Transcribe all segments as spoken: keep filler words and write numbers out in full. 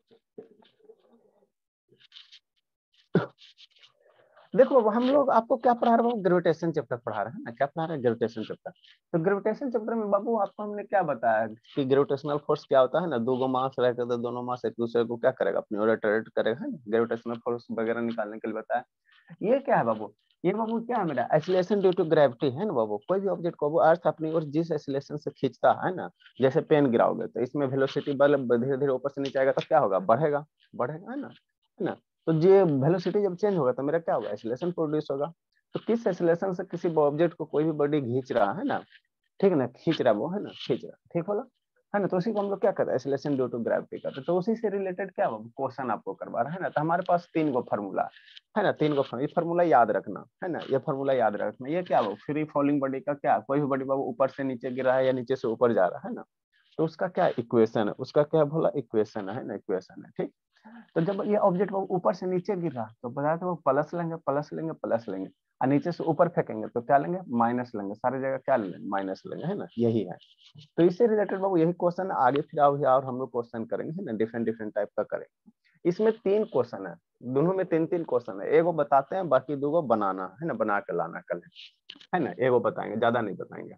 देखो अब हम लोग आपको क्या पढ़ा रहे हैं, ग्रेविटेशन चैप्टर पढ़ा रहे हैं ना, क्या पढ़ा रहे हैं, ग्रेविटेशन चैप्टर। तो ग्रेविटेशन चैप्टर में बाबू आपको हमने क्या बताया कि ग्रेविटेशनल फोर्स क्या होता है ना, दो गो मास रहकर तो दोनों मास एक दूसरे को क्या करेगा, अपनी ओर रोटेट करेगा, है ना, ग्रेविटेशनल फोर्स वगैरह निकालने के लिए बताया। ये क्या है बाबू, ये बाबू क्या है मेरा, एक्सीलरेशन ड्यू टू ग्रेविटी है ना बाबू। कोई भी ऑब्जेक्ट को अर्थ अपनी ओर जिस एक्सीलरेशन से खींचता है ना, जैसे पेन गिराओगे तो इसमें वेलोसिटी बल धीरे धीरे ऊपर से नीचे आएगा तो क्या होगा, बढ़ेगा, बढ़ेगा, है ना, है ना। तो ये वेलोसिटी जब चेंज होगा तो मेरा क्या होगा, एक्सीलरेशन प्रोड्यूस होगा। तो किस एक्सीलरेशन से किसी ऑब्जेक्ट को कोई भी बॉडी खींच रहा है ना, ठीक है ना, खींच रहा वो, है ना, खींच रहा, ठीक बोला, है ना, तो उसी को हम लोग क्या करते हैं, एक्सीलरेशन ड्यू टू ग्रेविटी करते हैं। तो उसी से रिलेटेड क्या क्वेश्चन आपको करवा रहा है ना। तो हमारे पास तीन गो फार्मूला है ना, तीन गो ये फार्मूला याद रखना है ना, ये फार्मूला याद रखना। ये क्या हो, फ्री फॉलिंग बॉडी का क्या, कोई भी बॉडी बाबू ऊपर से नीचे गिरा है या नीचे से ऊपर जा रहा है ना, तो उसका क्या इक्वेशन है, उसका क्या बोला, इक्वेशन है ना, इक्वेशन है, ठीक। तो जब ये ऑब्जेक्ट ऊपर से नीचे गिर रहा तो बताया था वो प्लस लेंगे, प्लस लेंगे, प्लस लेंगे, और नीचे से ऊपर फेंकेंगे तो क्या लेंगे, माइनस लेंगे, सारी जगह क्या लेंगे, माइनस लेंगे, है ना, यही है। तो इससे रिलेटेड बाबू यही क्वेश्चन आगे फिर आओ और हम लोग क्वेश्चन करेंगे, है ना, डिफरेंट डिफरेंट टाइप का करेंगे। इसमें तीन क्वेश्चन है, दोनों में तीन तीन क्वेश्चन है, एगो बताते हैं, बाकी दो गो बनाना है ना, बना के लाना कल, है ना, एगो बताएंगे, ज्यादा नहीं बताएंगे।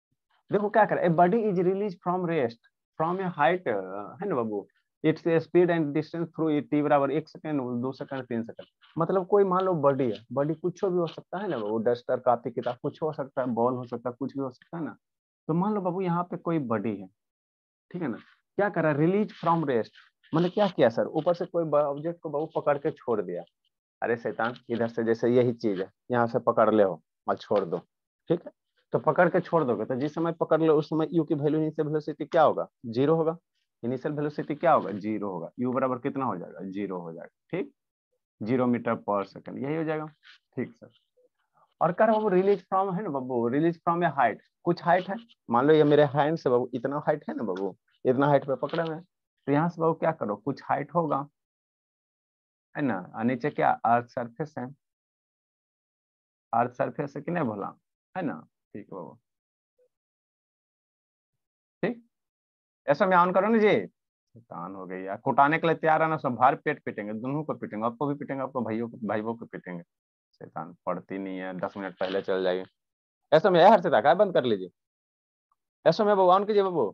देखो क्या करें, a body is release from rest from a height, है ना बाबू, its speed and distance through it t बराबर एक सेकंड, दो सेकंड, तीन सेकंड। मतलब कोई मान लो बॉडी है, बॉडी कुछ भी हो सकता है ना, वो डस्टर, कॉपी, किताब, कुछ हो सकता है, बॉल हो सकता है, कुछ भी हो सकता है ना। तो मान लो बाबू यहाँ पे कोई बॉडी है, ठीक है ना, क्या करा, रिलीज फ्रॉम रेस्ट, मतलब क्या किया सर, ऊपर से कोई ऑब्जेक्ट को बाबू पकड़ के छोड़ दिया। अरे शैतान, इधर से जैसे यही चीज है, यहाँ से पकड़ ले हो और छोड़ दो, ठीक है। तो पकड़ के छोड़ दोगे तो जिस समय पकड़ लो उस समय यू की वैल्यू, इनिशियल वेलोसिटी क्या होगा, जीरो होगा। इनिशियल वेलोसिटी क्या होगा, जीरो होगा। यू बराबर कितना हो जाएगा, जीरो हो जाएगा, ठीक, जीरो मीटर पर सेकंड, यही हो जाएगा, ठीक सर। और कर बाबू रिलीज फ्रॉम है ना बाबू, रिलीज फ्रॉम ए हाइट, कुछ हाइट है, मान लो ये मेरे हैंड से बाबू इतना हाइट है ना बाबू, इतना हाइट पे पकड़े हुए, तो यहाँ से बाबू क्या करो, कुछ हाइट होगा, है ना, और नीचे क्या अर्थ सरफेस है, अर्थ सरफेस है कि नहीं बोला, है ना, ठीक है बाबू, ठीक। ऐसा मैं ऑन करो ना जी, शैतान हो गई यार, कुटाने के लिए तैयार है ना, सब भार पेट पीटेंगे, दोनों को पीटेंगे, आपको भी पीटेंगे, आपको भाइयों को, भाइयों को पीटेंगे। शैतान पढ़ती नहीं है, दस मिनट पहले चल जाएगी। ऐसा में हर से रखा है, बंद कर लीजिए, ऐसा में बाबू ऑन कीजिए बाबू,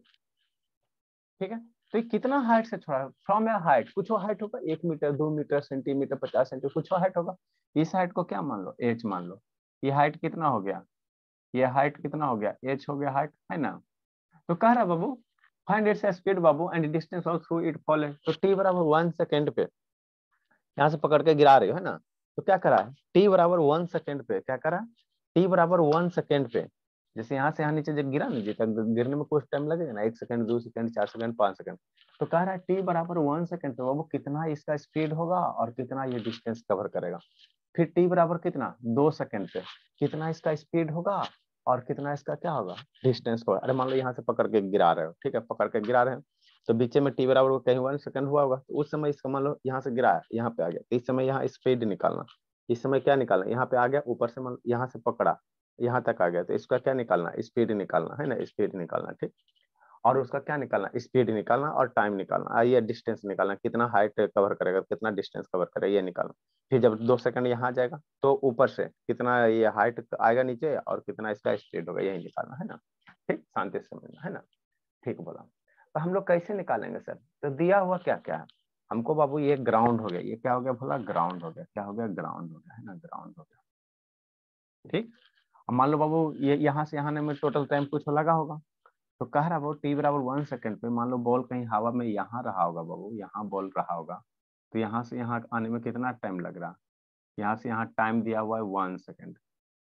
ठीक है। तो ये कितना हाइट से छोड़ा, फ्रॉम या हाइट, कुछ हाइट होगा, एक मीटर, दो मीटर, सेंटीमीटर, पचास सेंटीमीटर, कुछ हाइट होगा। इस हाइट को क्या मान लो, एच मान लो। ये हाइट कितना हो गया, ये हाइट कितना हो गया, एच हो गया हाइट, है ना। तो कह रहा बाबू फाइंड इट्स स्पीड बाबू and distance of through it fall, तो टी बराबर वन सेकंड पे यहाँ से पकड़ के गिरा रही हो, है ना। तो क्या करा है, टी बराबर वन सेकंड पे क्या करा, टी बराबर वन सेकंड पे, जैसे यहाँ से यहाँ नीचे जब गिरा ना जी, तक गिरने में कुछ टाइम लगेगा ना, एक सेकंड, दो सेकंड, चार सेकंड, पांच सेकंड। तो कह रहा है टी बराबर वन सेकंड पे बाबू कितना इसका स्पीड होगा और कितना ये डिस्टेंस कवर करेगा। फिर टी बराबर कितना, दो सेकंड पे कितना इसका स्पीड होगा और कितना इसका क्या होगा, डिस्टेंस होगा। अरे मान लो यहाँ से पकड़ के गिरा रहे हो, ठीक है, पकड़ के गिरा रहे हो, तो बीच में टी बराबर कहीं वन सेकंड हुआ होगा, तो उस समय इसका मान लो यहाँ से गिराया, यहाँ पे आ गया, तो इस समय यहाँ स्पीड निकालना, इस समय क्या निकालना, यहाँ पे आ गया, ऊपर से मान यहाँ से पकड़ा, यहाँ तक आ गया, तो इसका क्या निकालना, स्पीड निकालना, है ना, स्पीड निकालना, ठीक। और उसका क्या निकालना, स्पीड निकालना और टाइम निकालना, आइए डिस्टेंस निकालना, कितना हाइट कवर करेगा, कितना डिस्टेंस कवर करेगा, ये निकालना। फिर जब दो सेकंड यहाँ जाएगा तो ऊपर से कितना ये हाइट आएगा नीचे और कितना इसका स्पीड होगा, यही निकालना, है ना, ठीक, शांति से समझना, है ना, ठीक बोला। तो हम लोग कैसे निकालेंगे सर, तो दिया हुआ क्या क्या है हमको बाबू, ये ग्राउंड हो गया, ये क्या हो गया बोला, ग्राउंड हो गया, क्या हो गया, ग्राउंड हो गया, है ना, ग्राउंड हो गया, ठीक। अब मान लो बाबू ये यहाँ से यहाँ में टोटल टाइम कुछ लगा होगा, तो कह रहा वो टी बराबर वन सेकंड पे मान लो बॉल कहीं हवा में यहाँ रहा होगा बाबू, यहाँ बॉल रहा होगा, तो यहाँ से यहाँ आने में कितना टाइम लग रहा, यहाँ से यहाँ टाइम दिया हुआ है वन सेकंड,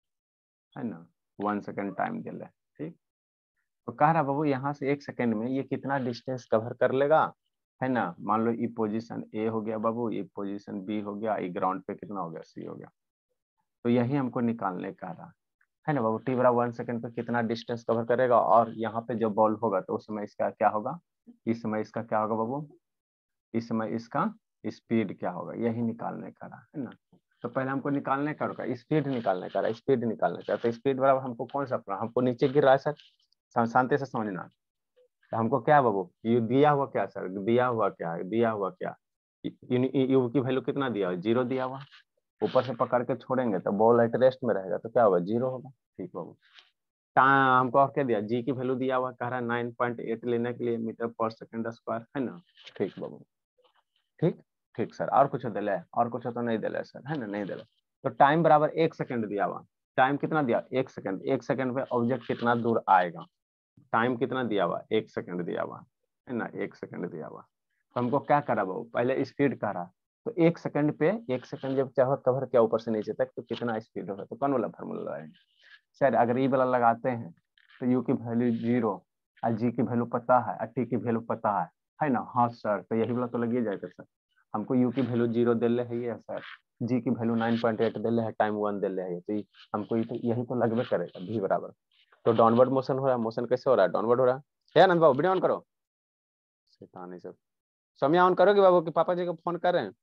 है ना, वन सेकंड टाइम दिया है, ठीक। तो कह रहा बाबू यहाँ से एक सेकंड में ये कितना डिस्टेंस कवर कर लेगा, है ना। मान लो ये पोजीशन ए हो गया बाबू, ये पोजीशन बी हो गया, ये ग्राउंड पे कितना हो गया, सी हो गया। तो यही हमको निकालने का रहा, है ना बाबू, टी बराबर वन सेकंड पे कितना डिस्टेंस कवर करेगा, और यहाँ पे जब बॉल होगा तो उस समय इसका क्या होगा, इस समय इसका क्या होगा बाबू, इस समय इसका स्पीड क्या होगा, यही निकालने का रहा, है ना। तो पहले हमको निकालने का होगा, स्पीड निकालने का रहा, स्पीड निकालने का, तो स्पीड बराबर हमको कौन सा पड़ा, हमको नीचे गिर रहा है सर, शांति से समझना, तो हमको क्या बाबू, यू दिया हुआ क्या सर, दिया हुआ क्या है, दिया हुआ क्या, यू की वैल्यू कितना दिया हुआ, जीरो दिया हुआ, ऊपर से पकड़ के छोड़ेंगे तो बॉल एट रेस्ट में रहेगा तो क्या होगा, जीरो होगा। ठीक बाबू। हमको और क्या दिया, जी की वैल्यू दिया हुआ, कह रहा है नाइन पॉइंट एट लेने के लिए मीटर पर सेकंड स्क्वायर, है ना। ठीक बाबू, ठीक ठीक सर। और कुछ दिले, और कुछ तो नहीं दिले सर, है ना, नहीं दिले। तो टाइम बराबर एक सेकंड दिया हुआ, टाइम कितना दिया, एक सेकंड, एक सेकंड पे ऑब्जेक्ट कितना दूर आएगा, टाइम कितना दिया हुआ, एक सेकंड दिया हुआ, है ना, एक सेकंड दिया हुआ। तो हमको क्या करा बाबू, पहले स्पीड करा, तो एक सेकंड पे, एक सेकंड जब चाहो कवर किया ऊपर से नीचे तक तो कितना स्पीड होगा, तो कौन वाला फार्मूला लगाएंगे सर, अगर ये वाला लगाते हैं तो यू की वैल्यू जीरो और जी की वैल्यू पता है और टी की वैल्यू पता है है ना। हाँ सर, तो यही वाला तो लग ही जाएगा सर। हमको यू की वैल्यू जीरो दे है ये सर, जी की वैल्यू नाइन पॉइंट एट दे है, टाइम वन दे है, तो हमको ये तो यही तो लगभग करेगा भी बराबर। तो डाउनवर्ड मोशन हो रहा है, मोशन कैसे हो रहा है, डाउनवर्ड हो रहा है। आनंद बाबू वीडियो ऑन करो, शैतानी सब। समय ऑन करोगे बाबू कि पापा जी को फोन कर रहे हैं।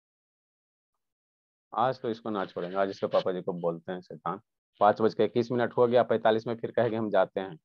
आज तो इसको ना छोड़ेंगे, आज इसके पापा जी को बोलते हैं शैतान। पाँच बज के इक्कीस मिनट हो गया, पैंतालीस में फिर कहेंगे हम जाते हैं।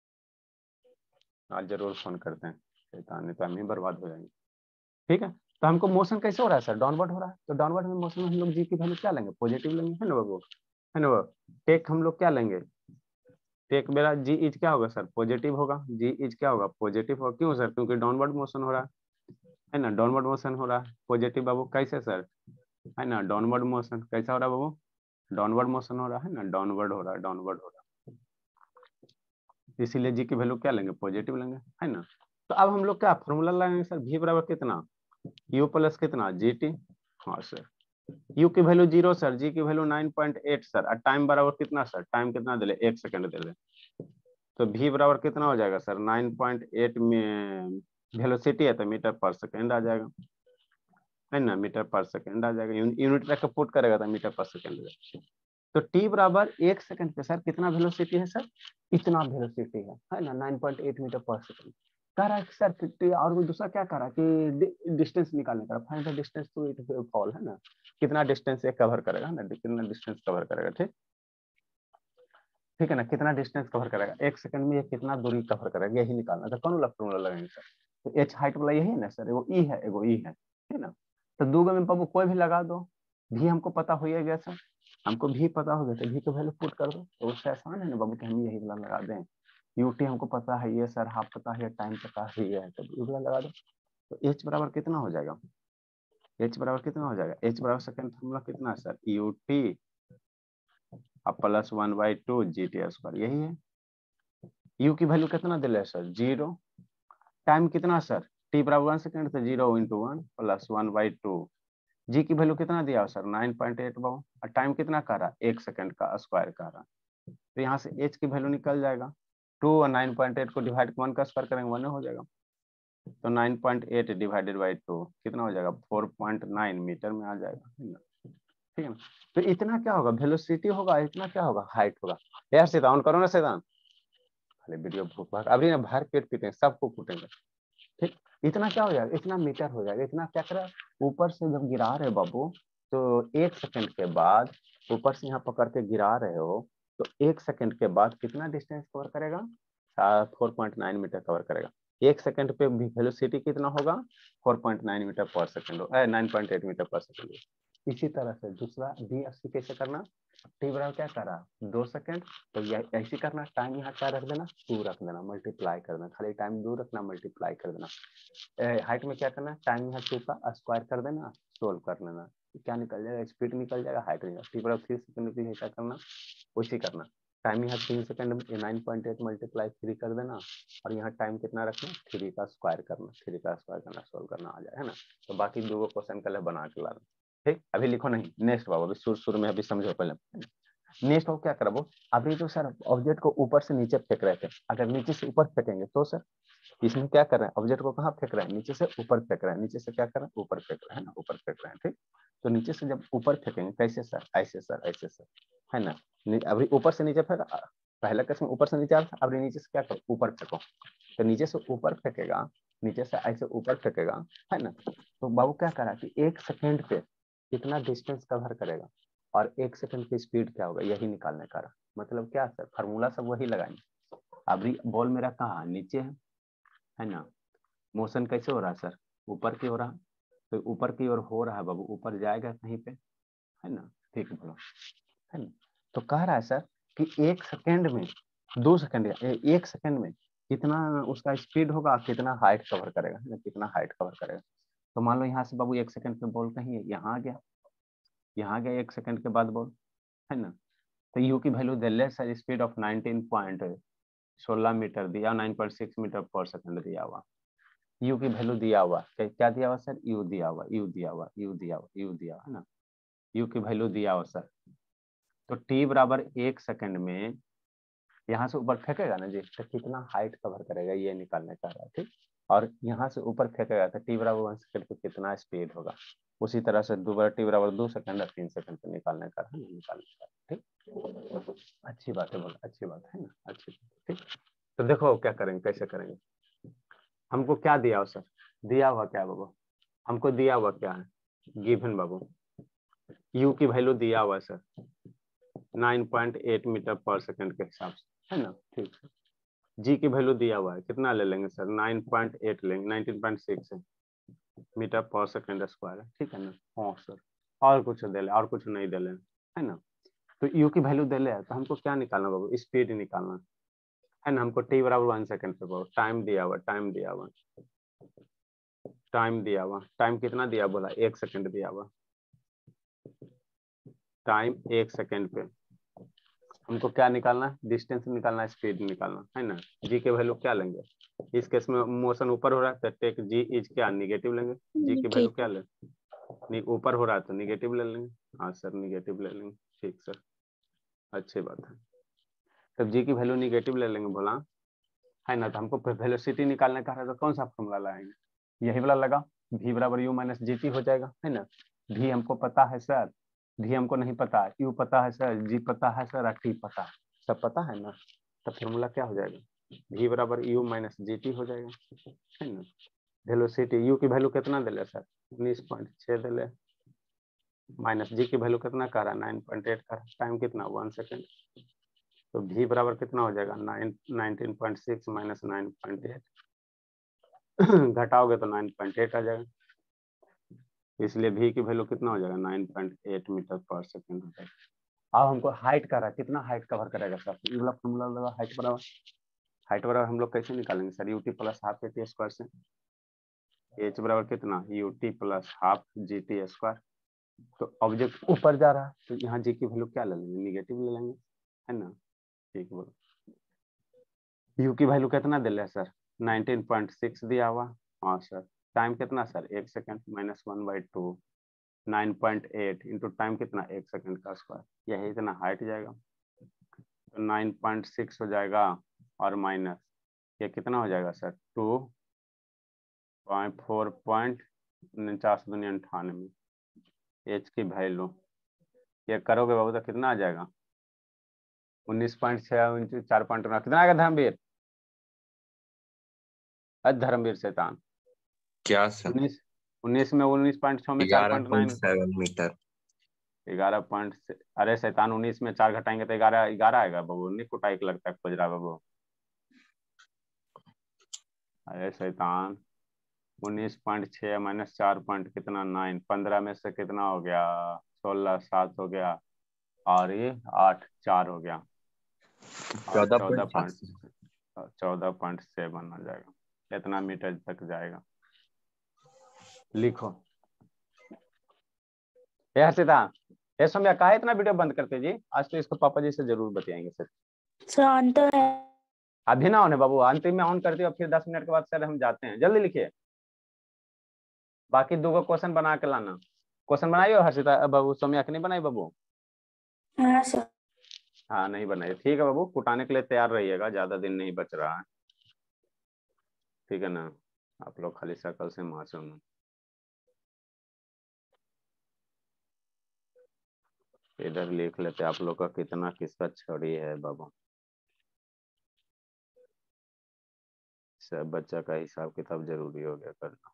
आज जरूर फोन करते हैं, शैतान, नहीं तो हम ही बर्बाद हो जाएंगे। ठीक है, तो हमको मोशन कैसे हो रहा है सर, डाउनवर्ड हो रहा है, तो डाउनवर्ड में मोशन में हम लोग जी की वैल्यू क्या लेंगे, पॉजिटिव लेंगे, है ना बाबू, है ना बाबू। टेक हम लोग क्या लेंगे, टेक मेरा जी इज क्या होगा सर, पॉजिटिव होगा, जी इज क्या होगा, पॉजिटिव होगा। क्यों सर, क्योंकि डाउनवर्ड मोशन हो रहा है है ना, डाउनवर्ड मोशन हो रहा है, पॉजिटिव बाबू कैसे सर, है ना, डाउनवर्ड मोशन कैसा हो रहा है बाबू, डाउनवर्ड मोशन हो रहा है ना, डाउनवर्ड हो रहा है, डाउनवर्ड हो रहा है, इसीलिए जी की वैल्यू क्या लेंगे, पॉजिटिव लेंगे, है ना। तो अब हम लोग क्या फॉर्मूला लगाएंगे सर, भी बराबर कितना, यू प्लस कितना, जी टी। हाँ सर, यू की वैल्यू जीरो सर, जी की value nine point eight sir, और टाइम बराबर कितना सर, टाइम कितना दे, एक सेकंड दे दे, तो भी बराबर कितना हो जाएगा सर, नाइन पॉइंट एट में वेलोसिटी है तो मीटर पर सेकंड आ जाएगा, है ना, मीटर पर सेकंड आ जाएगा, यूनिट रख के पुट करेगा तो मीटर पर सेकंड। तो टी बराबर एक सेकंड पे सर कितना वेलोसिटी है सर, इतना वेलोसिटी है है ना, नाइन पॉइंट एट मीटर पर सेकंड। कह रहा है कि सर फिफ्टी, और वो दूसरा क्या कह रहा है कि डिस्टेंस निकालने का, find the distance to it fall, है ना, कितना डिस्टेंस ये कवर करेगा ना, कितना डिस्टेंस कवर करेगा। ठीक ठीक है ना, कितना डिस्टेंस कवर करेगा एक सेकंड में, ये कितना दूरी कवर करेगा, यही निकालना। तो कौन वाला फॉर्मूला लगाएंगे सर, तो एच हाइट वाला यही है ना सर, एगो ई है एगो ई है, ठीक ना। तो दो में बाबू कोई भी लगा दो, भी हमको पता हो गया सर, हमको भी पता हो गया तो भी को वैल्यू पुट कर दो, तो उससे आसान है ना बाबू कि हम यही वाला लगा दें। यूटी हमको पता है ये सर, हाफ पता है, टाइम पता है ये है, तो ये वाला लगा दो। तो एच बराबर कितना हो जाएगा, एच बराबर कितना हो जाएगा, एच बराबर सेकंड फॉर्मूला कितना है sir, u t plus one by to ji t square, यही है। यू की वैल्यू कितना दिले सर, जीरो, टाइम कितना सर, टी बराबर वन सेकंड, तो zero into one plus one by to, जी की वैल्यू कितना दिया सर, नाइन पॉइंट एट बाबू, और टाइम कितना कर रहा, एक सेकंड का स्क्वायर कर रहा, तो यहाँ से एच की वैल्यू निकल जाएगा, टू और नाइन पॉइंट एट को डिवाइड वन का स्क्वायर करेंगे वन हो जाएगा, तो nine point eight divided by two कितना हो जाएगा, फोर पॉइंट नाइन मीटर में आ जाएगा, ठीक है ना। तो इतना क्या होगा, वेलोसिटी होगा, इतना क्या होगा, हाइट होगा। यार सीधा करो ना, सीधा खाली वीडियो भूख भाग, अभी ना बाहर पेट पीटेंगे, सबको कूटेंगे। ठीक, इतना क्या हो जाएगा, इतना मीटर हो जाएगा, इतना क्या करा, ऊपर से जब गिरा रहे बाबू, तो एक सेकंड के बाद ऊपर से यहाँ पकड़ के गिरा रहे हो, तो एक सेकंड के बाद कितना डिस्टेंस कवर करेगा, four point nine metre cover करेगा। एक सेकंड पे वेलोसिटी कितना होगा, फोर पॉइंट नाइन मीटर पर second, nine point eight metre पर सेकंड। इसी तरह से दूसरा बी अस्सी कैसे करना, टी बराबर क्या करा, दो सेकंड, तो ऐसे करना, टाइम यहाँ क्या रख देना, टू रख देना, मल्टीप्लाई कर देना, खाली टाइम दो रखना, मल्टीप्लाई कर देना। हाइट में क्या करना, टाइम यहाँ टू का स्क्वायर कर देना, सोल्व कर लेना, क्या निकल जाएगा, स्पीड निकल जाएगा, हाइट निकल, टी बराबर थ्री सेकंड के लिए क्या करना, वैसे करना, टाइम यहाँ तीन सेकंड में nine point eight multiply three कर देना, और यहाँ टाइम कितना रखना, थ्री का स्क्वायर करना, थ्री का स्क्वायर करना, सोल्व करना आ जाए, है ना। तो बाकी दो क्वेश्चन कल बना के ला, ठीक, अभी लिखो नहीं, नेक्स्ट बाबू, अभी शुरू शुरू में अभी समझो पहले। नेक्स्ट वो क्या करो, अभी तो सर ऑब्जेक्ट को ऊपर से नीचे फेंक रहे थे, अगर नीचे से ऊपर फेंकेंगे तो सर इसमें क्या कर रहे हैं, ऑब्जेक्ट को कहाँ फेंक रहे हैं, नीचे से ऊपर फेंक रहे हैं, नीचे से क्या कर रहे हैं, ऊपर फेंक रहे हैं ना, ऊपर फेंक रहे हैं, ठीक। तो नीचे से जब ऊपर फेंकेंगे कैसे सर, ऐसे सर, ऐसे सर, है ना। अभी ऊपर से नीचे फेंका, पहला केस में ऊपर से नीचे आता, अभी नीचे से क्या करो, ऊपर फेंको, तो नीचे से ऊपर फेंकेगा, नीचे से ऐसे ऊपर फेंकेगा, है ना। तो बाबू क्या करा कि एक सेकेंड पे कितना डिस्टेंस कवर करेगा, और एक सेकंड की स्पीड क्या होगा, यही निकालने का। मतलब क्या सर, फार्मूला सब वही लगाएंगे। अभी बॉल मेरा कहाँ नीचे है, है ना। मोशन कैसे हो रहा है सर, ऊपर की हो रहा, तो ऊपर की ओर हो रहा है बाबू, ऊपर जाएगा कहीं पे, है ना। ठीक बोलो, है ना। तो कह रहा है सर कि एक सेकेंड में, दो सेकंड या एक सेकंड में कितना उसका स्पीड होगा, कितना हाइट कवर करेगा, है ना, कितना हाइट कवर करेगा। तो मान लो यहाँ से बाबू एक सेकंड में बॉल कहीं यहाँ आ गया, यहाँ आ गया एक सेकंड के बाद बॉल, है ना। तो यू की वैल्यू दे ले sir, speed of nineteen point सोलह मीटर दिया, नाइन पॉइंट सिक्स मीटर पर सेकंड दिया हुआ, यू की वैल्यू दिया हुआ, क्या दिया हुआ सर, यू दिया हुआ, यू दिया हुआ, यू दिया हुआ, यू दिया हुआ, है ना, यू की वैल्यू दिया हुआ सर। तो टी बराबर एक सेकंड में यहाँ से ऊपर फेंकेगा ना जी, तो कितना हाइट कवर करेगा ये निकालने का है, ठीक। और यहाँ से ऊपर फेंकेगा तो टी बराबर वन सेकंड पे कितना स्पीड होगा, उसी तरह से दो बार टी बराबर दो सेकंड और तीन सेकंड पे निकालने का है, निकालने का, ठीक। अच्छी बात है, बोला अच्छी बात है ना, अच्छी बात, ठीक। तो देखो क्या करेंगे, कैसे करेंगे। हमको क्या दिया हो सर, दिया हुआ क्या बाबू, हमको दिया हुआ क्या है, गिवन बाबू, यू की वैल्यू दिया हुआ sir nine point eight metre पर सेकंड के हिसाब से, है ना, ठीक है। जी की वैल्यू दिया हुआ है, कितना ले लेंगे सर, नाइन पॉइंट एट लेंगे, नाइनटीन पॉइंट सिक्स मीटर पर सेकंड स्क्वायर है, ठीक है ना। हाँ सर, और कुछ दे ले, और कुछ नहीं दे ले, है ना। तो यू की वैल्यू दे ले, तो हमको क्या निकालना बाबू, स्पीड निकालना है ना। हमको टी बराबर वन सेकंड पे बाबू, टाइम दिया हुआ, टाइम दिया हुआ, टाइम दिया हुआ, टाइम कितना दिया बोला, एक सेकंड दिया हुआ, टाइम एक सेकंड पे। हमको क्या निकालना है, डिस्टेंस निकालना है, स्पीड निकालना है ना। जी के वैल्यू क्या लेंगे, इस केस में मोशन ऊपर हो रहा है तो टेक जी इज क्या, निगेटिव लेंगे, जी की वैल्यू क्या ले, नहीं ऊपर हो रहा है तो निगेटिव ले लेंगे, हाँ सर निगेटिव ले लेंगे, ठीक सर, अच्छी बात है। तब जी की वैल्यू निगेटिव ले लेंगे बोला, है ना। तो हमको वेलोसिटी निकालने का है तो कौन सा फॉर्मूला लगाएंगे, यही वाला लगा, v बराबर यू माइनस जी टी हो जाएगा, है ना। v हमको पता है सर, v हमको नहीं पता, u पता है सर, g पता है सर, t पता है, सब पता है ना। तो फॉर्मूला क्या हो जाएगा, v बराबर यू माइनस जी टी हो जाएगा, है ना। वेलोसिटी u की वैल्यू कितना दे ले सर, उन्नीस पॉइंट छह दे ले, माइनस जी की वैल्यू कितना कर रहा है, नाइन पॉइंट एट का, टाइम कितना वन सेकेंड। तो v बराबर कितना हो जाएगा, nine nineteen point six minus nine point eight, घटाओगे तो नाइन पॉइंट एट आ जाएगा, इसलिए v की वैल्यू कितना हो जाएगा, नाइन पॉइंट एट मीटर पर सेकंड हो जाएगा। अब हमको हाइट का रहा, कितना हाइट कवर करेगा सर, ये वाला फॉर्मूला लगा, हाइट बराबर, हाइट बराबर हम लोग कैसे निकालेंगे sir, u t plus half a t square से, एच बराबर कितना, u t plus half g t square. तो ऑब्जेक्ट ऊपर जा रहा है तो यहाँ जी की वैल्यू क्या ले लेंगे, निगेटिव ले लेंगे, है ना, ठीक बोलो। यू की वैल्यू कितना दे रहे सर, नाइनटीन पॉइंट सिक्स दिया हुआ, हाँ सर। टाइम कितना सर, एक second minus one by two, nine point eight into time कितना, एक सेकंड का स्क्वायर, यही इतना हाइट जाएगा, तो नाइन पॉइंट सिक्स हो जाएगा, और माइनस ये कितना हो जाएगा sir, two point four point उनचास दुनिया अंठानवे, एच की वैल्यू ये करोगे बाबू तो कितना आ जाएगा, उन्नीस पॉइंट छह इंटू चार पॉइंट कितना आएगा धर्मवीर, धर्मवीर शैतान, क्या सर, उन्नीस उन्नीस में उन्नीस पॉइंट छह में चार ग्यारह point point nine seven metre ग्यारह पॉइंट से, अरे शैतान उन्नीस में चार घटाएंगे तो ग्यारह ग्यारह आएगा बाबू, नहीं कुटाई लगता है खोज रहा बाबू, अरे शैतान उन्नीस पॉइंट छह माइनस चार पॉइंट कितना नाइन, पंद्रह में से कितना हो गया, सोलह, सात हो गया, और ये आठ चार हो गया, और चौदह चौदह पॉइंट सात पॉइंट चौदह पॉइंट सेवन आ जाएगा, इतना मीटर तक जाएगा। लिखो यह सीधा, ये समय कहा इतना वीडियो बंद करते जी, आज तो इसको पापा जी से जरूर बताएंगे सर। शांत है, अभी ना होने बाबू, अंतिम में ऑन करती हो, फिर दस मिनट के बाद सर हम जाते हैं, जल्दी लिखिए। बाकी दो गो क्वेश्चन बना के लाना, क्वेश्चन बनाइयो हर्षिता बाबू, सौम्या के नहीं बनाई बाबू, हाँ सर, हाँ नहीं बनाई, ठीक है बाबू, कुटाने के लिए तैयार रहिएगा, ज्यादा दिन नहीं बच रहा है, ठीक है ना। आप लोग खाली शकल से मासूम, इधर लिख लेते आप लोग का कितना किसका छड़ी है बाबू, सब बच्चा का हिसाब किताब जरूरी हो गया करना।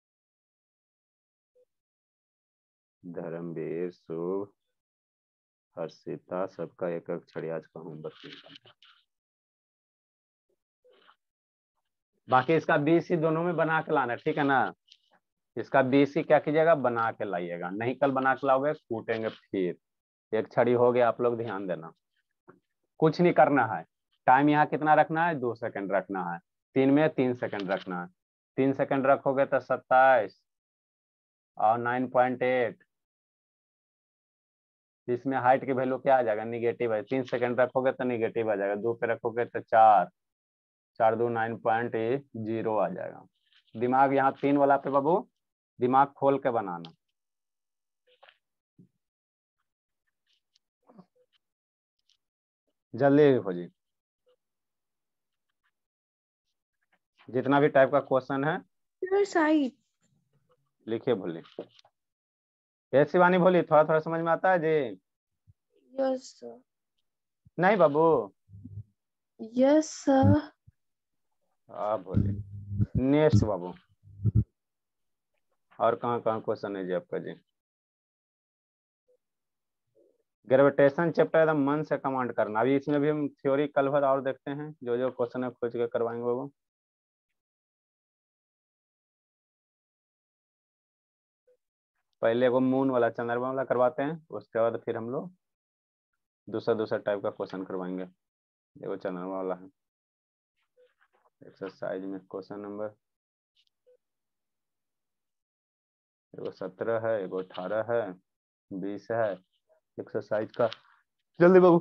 धर्मवीर, शुभ, हर्षिता, सबका एक एक छड़ी आज का होमवर्क निकालना। बाकी इसका बीसी दोनों में बना के लाना, ठीक है ना। इसका बीसी क्या कीजिएगा, बना के लाइएगा, नहीं कल बना के लाओगे कूटेंगे फिर। एक छड़ी हो गया, आप लोग ध्यान देना, कुछ नहीं करना है। टाइम यहाँ कितना रखना है, दो सेकंड रखना है। तीन में तीन सेकंड रखना है। तीन सेकंड रखोगे तो सत्ताईस और नाइन पॉइंट एट, इसमें हाइट की वैल्यू क्या आ जाएगा, निगेटिव है। तीन सेकंड रखोगे तो निगेटिव आ जाएगा, दो पे रखोगे तो चार, चार दो नाइन पॉइंट जीरो आ जाएगा। दिमाग यहाँ तीन वाला पे बाबू दिमाग खोल के बनाना। जल्दी हो जी, जितना भी टाइप का क्वेश्चन है साइड लिखिए। भोली ये शिवानी भोली, थोड़ा थोड़ा समझ में आता है जी? Yes sir. नहीं बाबू? Yes sir. हाँ भोली। नेक्स्ट बाबू, और कहाँ कहाँ क्वेश्चन है जी आपका जी? ग्रेविटेशन चैप्टर एकदम मन से कमांड करना। अभी इसमें भी हम थ्योरी कल भर और देखते हैं, जो जो क्वेश्चन है खोज के करवाएंगे बाबू। पहले वो मून वाला चंद्रमा वाला करवाते हैं, उसके बाद फिर हम लोग दूसरा दूसरा टाइप का क्वेश्चन करवाएंगे। ये वो चंद्रमा वाला है। एक्सरसाइज में क्वेश्चन नंबर एगो सत्रह है, एगो अठारह है, बीस है एक्सरसाइज का। जल्दी बाबू।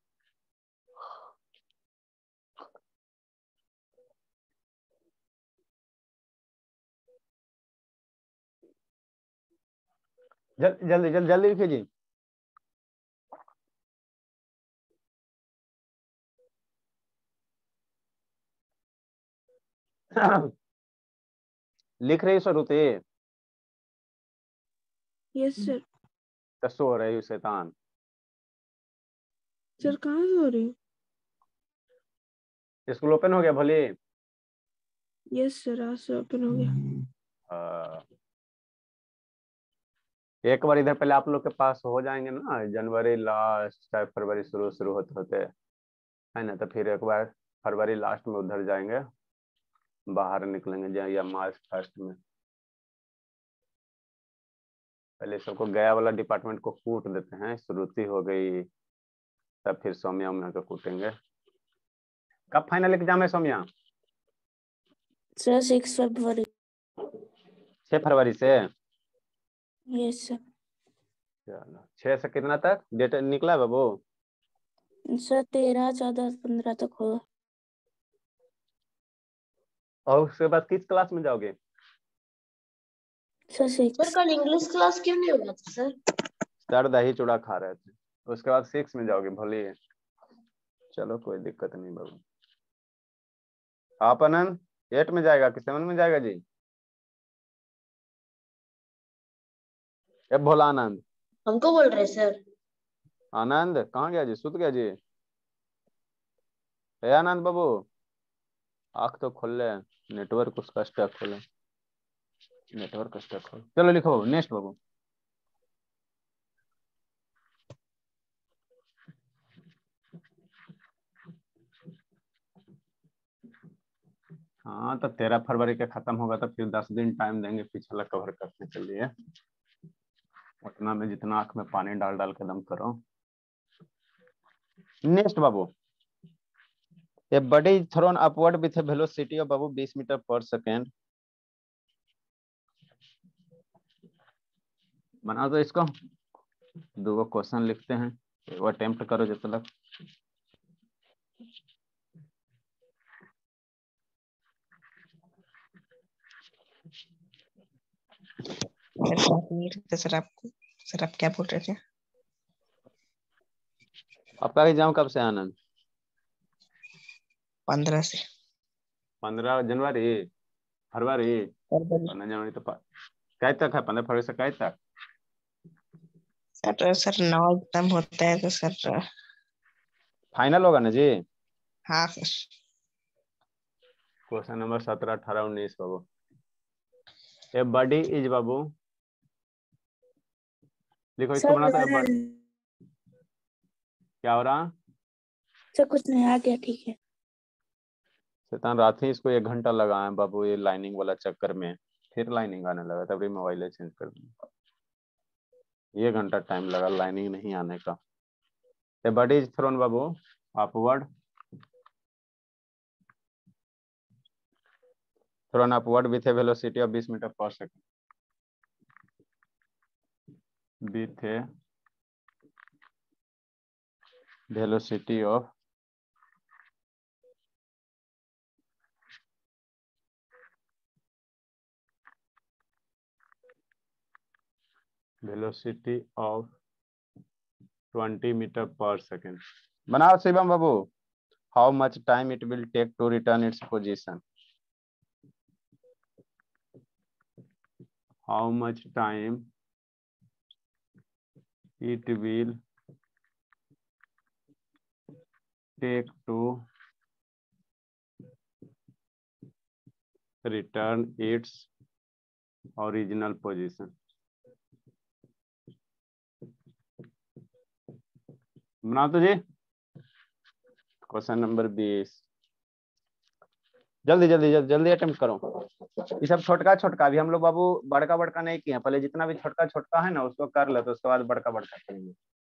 जल्दी जल्दी जल्दी जल्दी लिखिए जी। लिख रही स्वरूति? Yes sir. तो सो रही हो शैतान। सर कहाँ से हो रही हूँ? स्कूल ओपन हो गया भोली? यस सर, आज से ओपन हो गया। आ, एक बार इधर पहले आप लोग के पास हो जाएंगे ना, जनवरी लास्ट चाहे फरवरी शुरू शुरू होते होते है ना, तो फिर एक बार फरवरी लास्ट में उधर जाएंगे, बाहर निकलेंगे जाए या मार्च फर्स्ट में। पहले सबको गया वाला डिपार्टमेंट को कूट देते हैं, श्रुति हो गई, तब फिर सौम्या उम्या को कूटेंगे। कब फाइनल एग्जाम है सौम्या? सर सिक्स फरवरी। छह फरवरी से? Yes sir. चलो छह से कितना तक डेट निकला है बाबू? सर तेरह चौदह पंद्रह तक होगा। और उसके बाद किस क्लास में जाओगे? Sir six. सर कल इंग्लिश क्लास क्यों नहीं हुआ था सर? सर दही चूड़ा खा रहे थे। उसके बाद सिक्स में जाओगे भोली? चलो कोई दिक्कत नहीं बाबू। आप आनंद एट में जाएगा कि सेवन में जाएगा जी? ए भोला आनंद। हमको बोल रहे सर? आनंद कहाँ गया जी, सुत गया जी? ए आनंद बाबू आँख तो खोल ले, नेटवर्क उसका स्टक खोले, नेटवर्क स्टक खोल। चलो लिखो नेक्स्ट बाबू। हाँ तो तेरह फरवरी के खत्म होगा तो फिर दस दिन टाइम देंगे पिछला कवर करने के लिए। उतना में जितना आंख में पानी डाल डाल के दम करो। नेक्स्ट बाबू, a body thrown upward with a velocity of बाबू बीस मीटर पर सेकेंड। बना दो इसको, दो क्वेश्चन लिखते हैं, एक बार अटेम्प्ट करो जब तक। सर आपको सर आप क्या बोल रहे थे? आपका एग्जाम कब से आनंद? पंद्रह से। पंद्रह जनवरी फरवरी? फरवरी। पंद्रह जनवरी तो कै तक है? पंद्रह फरवरी से कै तक? सर सर नौ एग्जाम होता है तो सर फाइनल होगा ना जी? हाँ सर। क्वेश्चन नंबर सत्रह अठारह उन्नीस बाबू। ए बॉडी इज बाबू, देखो इसको बना तो क्या हो रहा? सर कुछ नहीं आ गया, ठीक है। शैतान रात ही इसको एक घंटा लगा है बाबू ये लाइनिंग वाला चक्कर में, फिर लाइनिंग आने लगा, तभी मोबाइल चेंज कर दिया। ये घंटा टाइम लगा लाइनिंग नहीं आने का। A body is thrown Babu upward, thrown upward with a velocity of twenty meter per second. With a velocity of velocity of twenty meter per second. बनाओ शिवम बाबू। How much time it will take to return its position? How much time it will take to return its original position? बनाओ तो जी। Question number बीस। जल्दी जल्दी जल्दी जल्दी attempt करो। ये सब छोटका छोटका, अभी हम लोग बाबू बड़का बड़का नहीं किए, पहले जितना भी छोटका छोटका है ना उसको कर ले, तो उसके बाद बड़का बड़का करेंगे।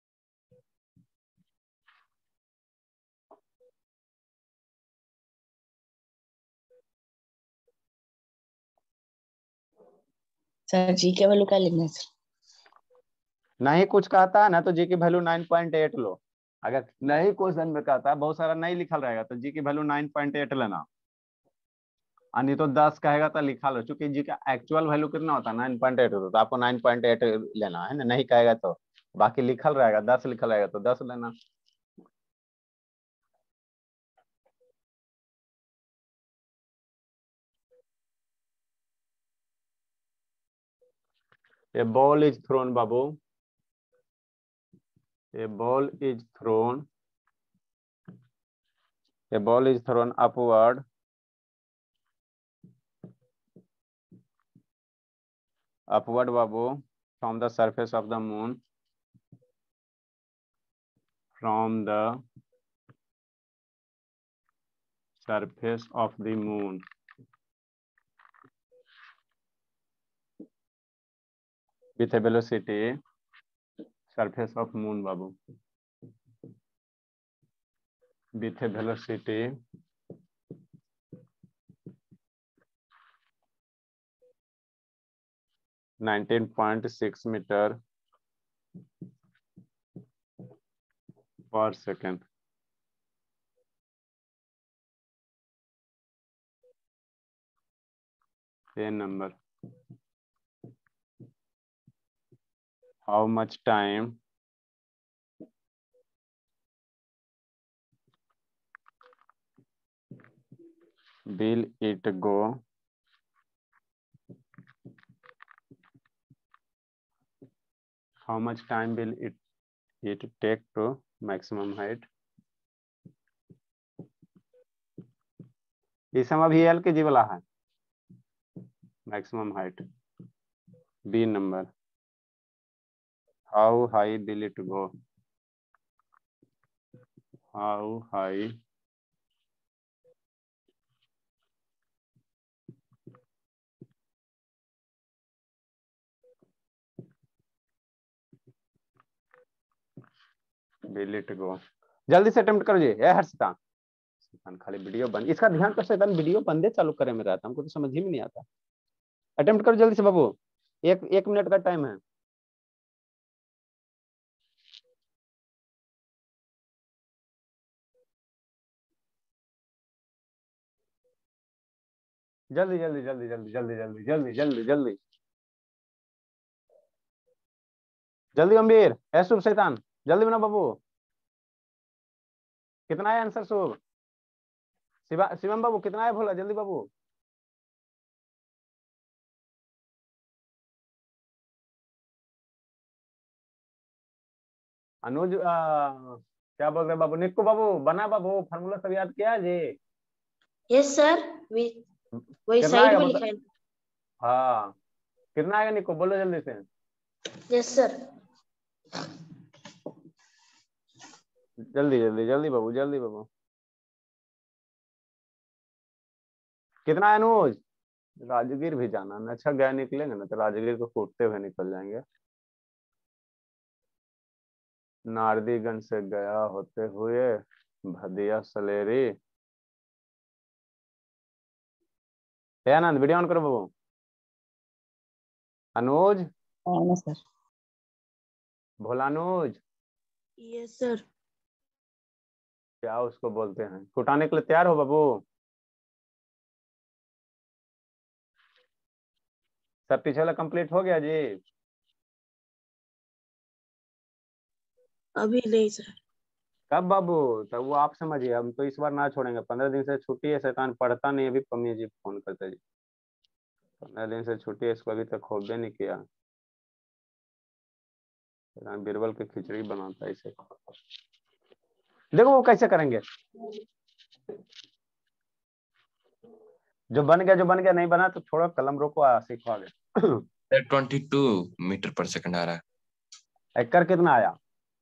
सर जी के वैल्यू क्या लिखना है सर? नहीं कुछ कहता है ना तो जी की value nine point at low. अगर नहीं क्वेश्चन में कहता है, बहुत सारा नहीं लिखल रहेगा, तो जी की वैल्यू नाइन पॉइंट एट लेना, और नहीं तो दस कहेगा तो लिखा लो, क्योंकि जी का एक्चुअल वैल्यू कितना होता है नाइन पॉइंट एट होता है, तो आपको नाइन पॉइंट एट लेना है ना। नहीं कहेगा तो बाकी लिखल रहेगा, दस लिखल रहेगा तो दस लेना। A ball is thrown Babu, a ball is thrown, a ball is thrown upward upward Babu from the surface of the moon, from the surface of the moon with a velocity, surface of moon Babu, with a velocity nineteen point six meter per second. A number. How much time will it go how much time will it it take to maximum height? इस समय भी L के जी वाला है maximum height. B number. How high will it go, how high will it go. जल्दी से attempt करो जी। ए हर्षिता, शैतान खाली वीडियो बंद, इसका ध्यान तो शैतान वीडियो बंदे चालू करे में रहता, हमको तो समझ ही में नहीं आता। अटेम्प्ट करो जल्दी से बाबू, एक एक मिनट का टाइम है। जल्दी जल्दी जल्दी जल्दी जल्दी जल्दी जल्दी जल्दी जल्दी जल्दी गंभीर है शुभ शैतान, जल्दी बना बाबू। कितना है आंसर शुभ? शिवा शिवम बाबू कितना है बोला जल्दी बाबू। अनुज आ, क्या बोल रहे बाबू? निक्कू बाबू बना बाबू, फार्मूला सब याद किया जी? यस सर, वही कितना साइड आएगा में बता- लिखा है। हाँ कितना आएगा निक्कू, बोलो जल्दी से। Yes sir. जल्दी जल्दी जल्दी बाबू जल्दी बाबू। कितना है अनुज? राजगीर भी जाना ना, अच्छा गया निकलेंगे ना तो राजगीर को कूदते हुए निकल जाएंगे। नारदीगंज से गया होते हुए भदिया सलेरी। हे आनंद वीडियो ऑन करो बाबू। अनुज, हाँ ना सर। भोलानुज, yes sir. क्या उसको बोलते हैं, कुटाने के लिए तैयार हो बाबू? सब पीछे वाला कंप्लीट हो गया जी? अभी नहीं सर। कब बाबू? तब वो आप समझिए, हम तो इस बार ना छोड़ेंगे। पंद्रह दिन से छुट्टी है, शैतान पढ़ता नहीं। अभी पम्मी जी फोन करते जी, पंद्रह दिन से छुट्टी है, इसको अभी तक खोबे नहीं किया। शैतान बीरबल की खिचड़ी बनाता है इसे। देखो वो कैसे करेंगे। जो बन गया जो बन गया, नहीं बना तो छोड़ो, कलम रोको, सीखो आगे। सर ट्वेंटी टू मीटर पर सेकंड आ रहा है। एकर कितना आया?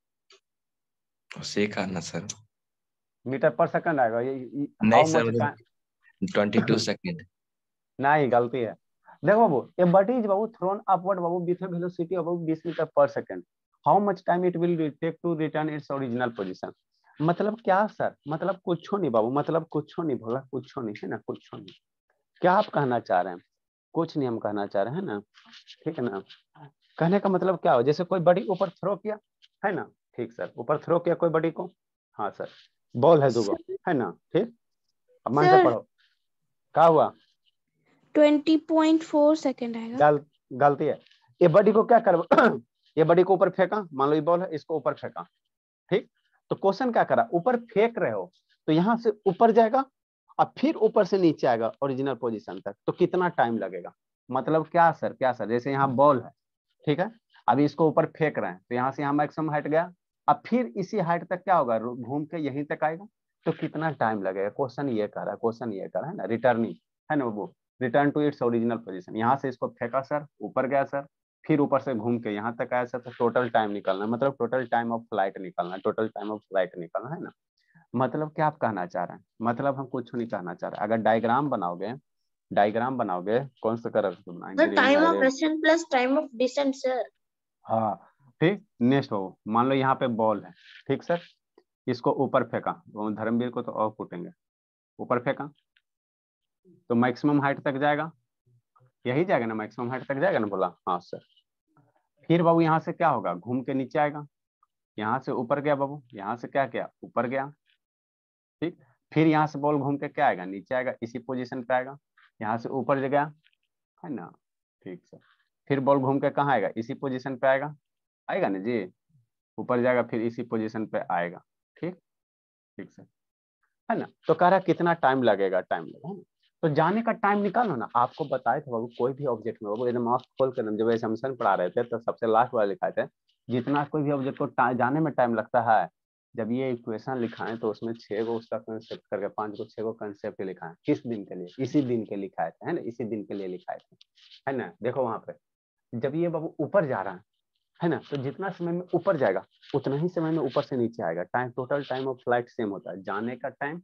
सीखा ना सर। मीटर पर सेकंड आएगा ये, ये नहीं हाउ सर, मच मतलब टाइम? Twenty two second. नहीं, गलती है। देखो बाबू, ए बट इज बाबू थ्रोन अपवर्ड बाबू विथ अ वेलोसिटी अबव बीस मीटर पर second, how much time it will take to return its original position. मतलब क्या सर? मतलब कुछ नहीं बाबू, मतलब कुछ नहीं भोला, कुछ नहीं है ना, कुछ नहीं। क्या आप कहना चाह रहे हैं? कुछ नहीं हम कहना चाह रहे हैं ना, ठीक है ना। कहने का मतलब क्या हो, जैसे कोई बड़ी ऊपर थ्रो किया है ना, ठीक सर, ऊपर थ्रो किया कोई बड़ी को, हाँ सर, बॉल है दूगो, है ना, ठीक। अब मन से सर पढ़ो, क्या हुआ? ट्वेंटी पॉइंट फोर सेकेंड आएगा। गल, गलती है। ये बॉडी को क्या कर ये बॉडी को ऊपर फेंका, मान लो ये बॉल है, इसको ऊपर फेंका, ठीक। तो क्वेश्चन क्या करा, ऊपर फेंक रहे हो तो यहाँ से ऊपर जाएगा और फिर ऊपर से नीचे आएगा ओरिजिनल पोजीशन तक, तो कितना टाइम लगेगा? मतलब क्या सर, क्या सर, जैसे यहाँ बॉल है, ठीक है, अभी इसको ऊपर फेंक रहे हैं तो यहाँ से यहाँ मैक्सिमम हाइट गया, अब फिर इसी हाइट तक क्या होगा, घूम के यहीं तक आएगा, तो कितना टाइम लगेगा? क्वेश्चन ये कर रहा है, क्वेश्चन ये कर रहा है ना, रिटर्निंग है ना वो, return to its original position. यहाँ से इसको फेंका सर, ऊपर गया सर, फिर ऊपर से घूम के यहाँ तक आया सर, तो टोटल टाइम निकालना, मतलब टोटल टाइम ऑफ फ्लाइट निकालना, टोटल टाइम ऑफ फ्लाइट निकालना है ना। मतलब क्या आप कहना चाह रहे हैं? मतलब हम कुछ नहीं कहना चाह रहे। अगर डायग्राम बनाओगे, डायग्राम बनाओगे कौन सा कलर से बनाएंगे, सर ग्रीन टाइम है, of red, ascent plus time of descent sir. हाँ ठीक। नेक्स्ट हो, मान लो यहाँ पे बॉल है, ठीक सर, इसको ऊपर फेंका, तो धर्मवीर को तो और कूटेंगे, ऊपर फेंका तो मैक्सिमम हाइट तक जाएगा, यही जाएगा ना, मैक्सिमम हाइट तक जाएगा ना, बोला हाँ सर। फिर बाबू यहाँ से क्या होगा, घूम के नीचे आएगा, यहाँ से ऊपर गया बाबू, यहाँ से क्या किया, ऊपर गया, ठीक। फिर यहाँ से बॉल घूम के क्या आएगा, नीचे आएगा, इसी पोजीशन पे आएगा, यहाँ से ऊपर गया, है ना, ठीक सर। फिर बॉल घूम के कहाँ आएगा, इसी पोजीशन पे आएगा, आएगा ना जी, ऊपर जाएगा, फिर इसी पोजीशन पे आएगा, ठीक, ठीक सर, है ना। तो कह रहा कितना टाइम लगेगा, टाइम लगेगा, है ना। तो जाने का टाइम निकालो ना, आपको बताए थे बाबू, कोई भी ऑब्जेक्ट में बाबू एकदम आँख खोल कर, जब एसम्पशन पढ़ा रहे थे तो सबसे लास्ट वाला लिखाए थे, जितना कोई भी ऑब्जेक्ट को जाने में टाइम लगता है, जब ये इक्वेशन लिखाएं तो उसमें छह को उसका कंसेप्ट करके, पांच को छह को कंसेप्ट लिखाएं, किस दिन के लिए, इसी दिन के लिखाए थे, है ना, इसी दिन के लिए लिखाए थे, है ना। देखो वहां पे जब ये बाबू ऊपर जा रहा है है ना, तो जितना समय में ऊपर जाएगा उतना ही समय में ऊपर से नीचे आएगा, time, total time of flight same होता है, जाने का टाइम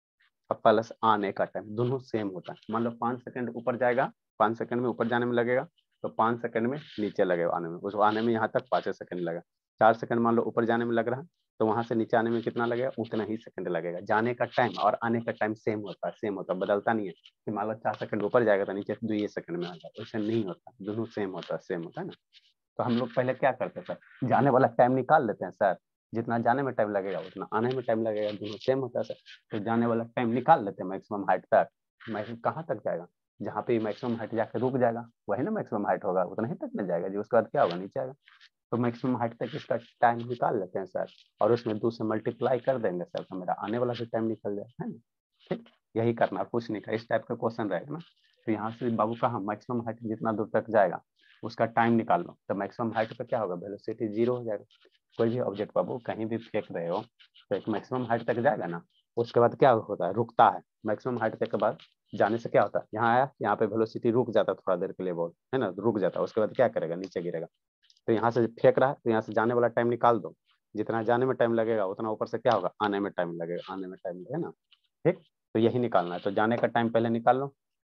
और प्लस आने का टाइम दोनों सेम होता है। मान लो पाँच सेकंड ऊपर जाएगा, पाँच सेकंड में ऊपर जाने में लगेगा, तो पाँच सेकंड में नीचे लगेगा आने में, उसको आने में यहाँ तक पाँच सेकंड लगेगा। चार सेकंड मान लो ऊपर जाने में लग रहा है, तो वहां से नीचे आने में कितना लगेगा, उतना ही सेकंड लगेगा। जाने का टाइम और आने का टाइम सेम होता है, सेम होता है, बदलता नहीं है कि मान लो चार सेकंड ऊपर जाएगा तो नीचे दो ही सेकंड में आ जाएगा, वैसे नहीं होता, दोनों सेम होता है, सेम होता है ना। तो हम लोग पहले क्या करते हैं सर, जाने वाला टाइम निकाल लेते हैं सर, जितना जाने में टाइम लगेगा उतना आने में टाइम लगेगा, दोनों सेम होता है सर। तो जाने वाला टाइम निकाल लेते हैं मैक्सिमम हाइट तक, मैक्सिमम कहाँ तक जाएगा, जहाँ पे मैक्सिमम हाइट जाकर रुक जाएगा वही ना मैक्सिमम हाइट होगा, उतना ही तक मिल जाएगा जी, उसके बाद क्या होगा, नीचे आएगा। तो मैक्सिमम हाइट तक इसका टाइम निकाल लेते हैं सर, और उसमें दो से मल्टीप्लाई कर देंगे सर, तो मेरा आने वाला भी टाइम निकल जाए, है ना, ठीक। यही करना, कुछ नहीं, इस टाइप का क्वेश्चन रहेगा ना। तो यहाँ से बाबू कहाँ, मैक्सिमम हाइट जितना दूर तक जाएगा उसका टाइम निकाल लो, तो मैक्सिमम हाइट पे क्या होगा, वेलोसिटी जीरो हो जाएगा। कोई भी ऑब्जेक्ट बाबू कहीं भी फेंक रहे हो तो एक मैक्सिमम हाइट तक जाएगा ना, उसके बाद क्या होता है, रुकता है, मैक्सिमम हाइट तक के बाद जाने से क्या होता है, यहाँ आया, यहाँ पे वेलोसिटी रुक जाता है थोड़ा देर के लिए, बॉल है ना, रुक जाता है, उसके बाद क्या करेगा, नीचे गिरेगा। तो यहाँ से फेंक रहा है तो यहाँ से जाने वाला टाइम निकाल दो, जितना जाने में टाइम लगेगा उतना ऊपर से क्या होगा, आने में टाइम लगेगा, आने में टाइम लगेगा ना, ठीक। तो यही निकालना है, तो जाने का टाइम पहले निकाल लो,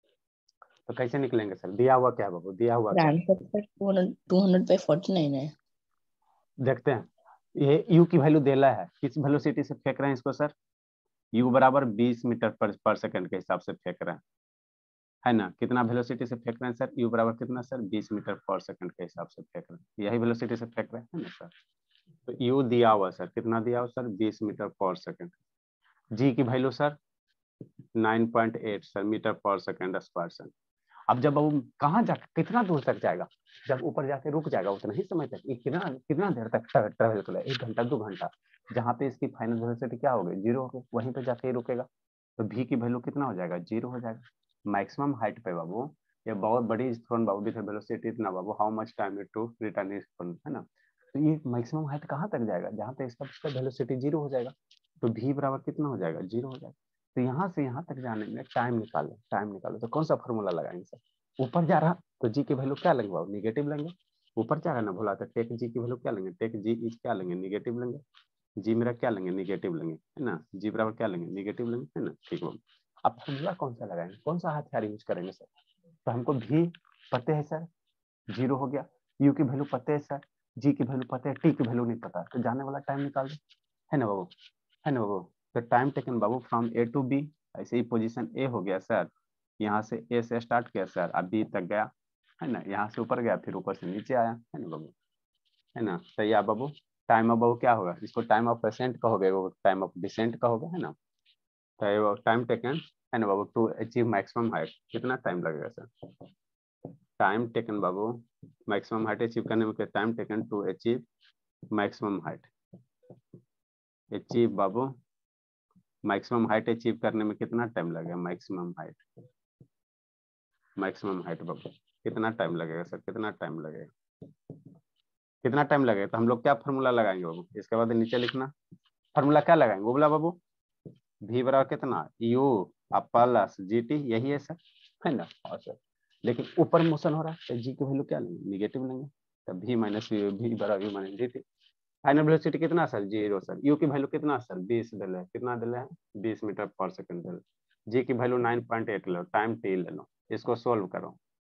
तो कैसे निकलेंगे सर? दिया हुआ क्या है बाबू, दिया हुआ क्या है? Answer sir two hundred by forty nine है। देखते हैं, ये यू की वैल्यू देला है, किस वेलोसिटी से फेंक रहे हैं इसको सर? यू बराबर बीस मीटर पर, पर सेकंड के हिसाब से फेंक रहे हैं, है ना? कितना वेलोसिटी से फेंक रहे हैं सर? यू बराबर कितना सर? बीस मीटर पर सेकंड के हिसाब से फेंक रहे हैं, यही वेलोसिटी से फेंक रहे हैं ना सर? तो यू दिया हुआ सर, कितना दिया हुआ सर? बीस मीटर पर सेकंड। जी की value sir nine point eight sir metre पर सेकंड स्क्वायर सर। अब जब वो कहाँ जा, कितना दूर तक जाएगा? जब ऊपर जाके रुक जाएगा उतना ही समय तक, ये कितना कितना देर तक ट्रेवल करेगा? एक घंटा दो घंटा, जहाँ पे इसकी फाइनल वेलोसिटी क्या हो गई? जीरो हो गई, वहीं पे जाके ही रुकेगा। तो भी की वैल्यू कितना हो जाएगा? जीरो हो जाएगा। मैक्सिमम हाइट पे बाबू, ये बहुत बड़ी स्टोन बाबू, विथ वेलोसिटी इतना बाबू, how much time it to return is stone, है ना? तो ये मैक्सिमम हाइट कहाँ तक जाएगा? जहाँ पे इसका इसका वेलोसिटी जीरो हो जाएगा। तो भी बराबर कितना हो जाएगा? जीरो हो जाएगा। तो यहाँ से यहाँ तक जाने में टाइम निकालो, टाइम निकालो। तो कौन सा फॉर्मूला लगाएंगे सर? ऊपर जा रहा तो जी की वैल्यू क्या लेंगे बाबू? निगेटिव लेंगे। ऊपर जा रहा ना भोला, तो टेक जी की वैल्यू क्या लेंगे? टेक जी इज क्या लेंगे? निगेटिव लेंगे। जी मेरा क्या लेंगे? निगेटिव लेंगे, है ना? जी बराबर क्या लेंगे? निगेटिव लेंगे, है ना? ठीक बाबू। अब फॉर्मूला कौन सा लगाएंगे, कौन सा हथियार यूज करेंगे सर? तो हमको भी पते है सर, जीरो हो गया। यू की वैल्यू पते है सर, जी की वैल्यू पते है, टी की वैल्यू नहीं पता, तो जाने वाला टाइम निकाल दो, है ना बाबू? है ना बाबू? तो टाइम टेकन बाबू फ्रॉम ए टू बी, ऐसे ही पोजीशन ए हो गया सर, यहाँ से ए से स्टार्ट किया सर, अब बी तक गया, है ना? यहाँ से ऊपर गया, फिर ऊपर से नीचे आया, है ना बाबू? है ना? तो या बाबू टाइम ऑफ बाबू क्या होगा? इसको टाइम ऑफ असेंट कहोगे, वो टाइम ऑफ डिसेंट कहोगे, है ना? तो टाइम टेकन, है ना बाबू, टू अचीव मैक्सिमम हाइट, कितना टाइम लगेगा सर? टाइम टेकन बाबू मैक्सिमम हाइट अचीव करने में, time taken to achieve maximum height, achieve बाबू मैक्सिमम हाइट अचीव करने में कितना टाइम लगेगा? मैक्सिमम हाइट, मैक्सिमम हाइट बाबू कितना टाइम लगेगा सर? कितना टाइम लगेगा? कितना टाइम लगेगा? तो हम लोग क्या फॉर्मूला लगाएंगे बाबू? इसके बाद नीचे लिखना फॉर्मूला क्या लगाएंगे बोला बाबू? भी बराबर कितना? यू प्लस जी टी, यही है सर, है ना? और सर लेकिन ऊपर मोशन हो रहा है, तो जी की वैल्यू क्या लेंगे? निगेटिव लेंगे। तो भी माइनस भी बराबर u minus g t. Final velocity कितना सर? Zero sir. यू की वैल्यू कितना सर? बीस दिले है, कितना दिले है? बीस मीटर पर सेकंड दिले। जी की value nine point at low, time T ले लो, इसको सोल्व करो।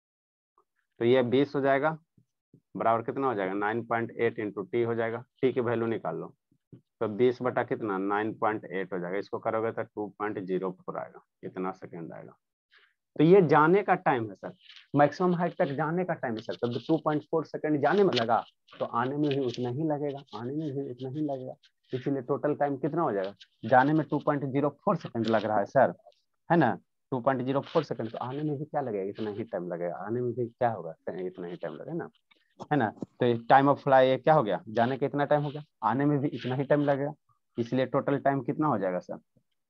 तो ये बीस हो जाएगा, बराबर कितना हो जाएगा? Nine point eight into t हो जाएगा। टी की वैल्यू निकाल लो, तो बीस बटा कितना? नाइन पॉइंट एट हो जाएगा। इसको करोगे तो टू पॉइंट जीरो फोर आएगा, इतना सेकंड आएगा। तो ये जाने का टाइम है सर, मैक्सिमम हाइट तक जाने का टाइम है सर। तब टू पॉइंट फोर सेकंड जाने में लगा, तो आने में भी उतना ही लगेगा, आने में भी उतना ही लगेगा। इसीलिए टोटल टाइम कितना हो जाएगा? जाने में two point zero four second लग रहा है सर, है ना? Two point zero four second, तो आने में भी क्या लगेगा? इतना ही टाइम लगेगा। आने में भी क्या होगा? इतना ही टाइम लगेगा ना, है ना? तो टाइम ऑफ फ्लाई क्या हो गया? जाने का इतना टाइम हो गया, आने में भी इतना ही टाइम लगेगा। इसलिए टोटल टाइम कितना हो जाएगा सर?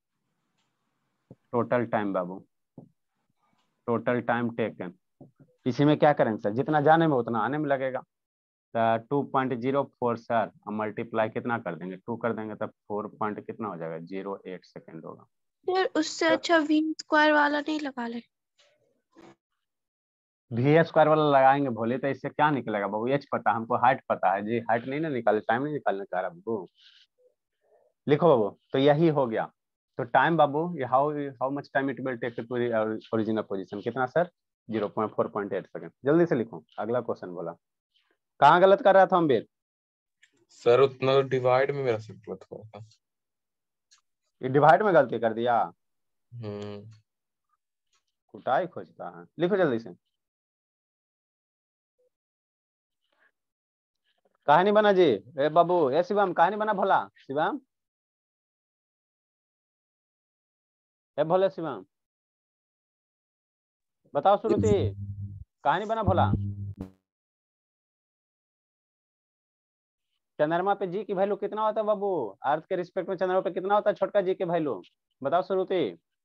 टोटल टाइम बाबू, टोटल टाइम टेकन, इसी में क्या करेंगे सर? जितना जाने में उतना आने में लगेगा। Two point zero four sir, हम मल्टीप्लाई कितना कर देंगे? टू कर देंगे, तब फोर पॉइंट कितना हो जाएगा? जीरो एट सेकेंड होगा। सर उससे अच्छा वी स्क्वायर वाला नहीं लगा ले? वी स्क्वायर वाला लगाएंगे भोले, तो इससे क्या निकलेगा बाबू? एच पता हमको, हाइट पता है जी, हाइट नहीं ना निकाले, टाइम नहीं निकालने का बाबू। लिखो बाबू, तो यही हो गया। तो टाइम बाबू, how how much time it will take to original position, कितना sir? Zero point four point eight second. जल्दी से लिखो, अगला क्वेश्चन बोला। कहाँ गलत कर रहा था अम्बेर? सर उतना डिवाइड में मेरा सिर्फ गलत हुआ था। ये डिवाइड में गलती कर दिया? हम्म कुटाई खोजता है, लिखो जल्दी से। कहानी बना जी, ए बाबू, ए शिवम, कहानी बना भोला, शिवम, ए भोले शिवम, बताओ श्रुति, कहानी बना भोला। चंद्रमा पे जी की वैल्यू कितना होता है बाबू? अर्थ के रिस्पेक्ट में चंद्रमा पे कितना होता है छोटका जी की वैल्यू? बताओ श्रुति।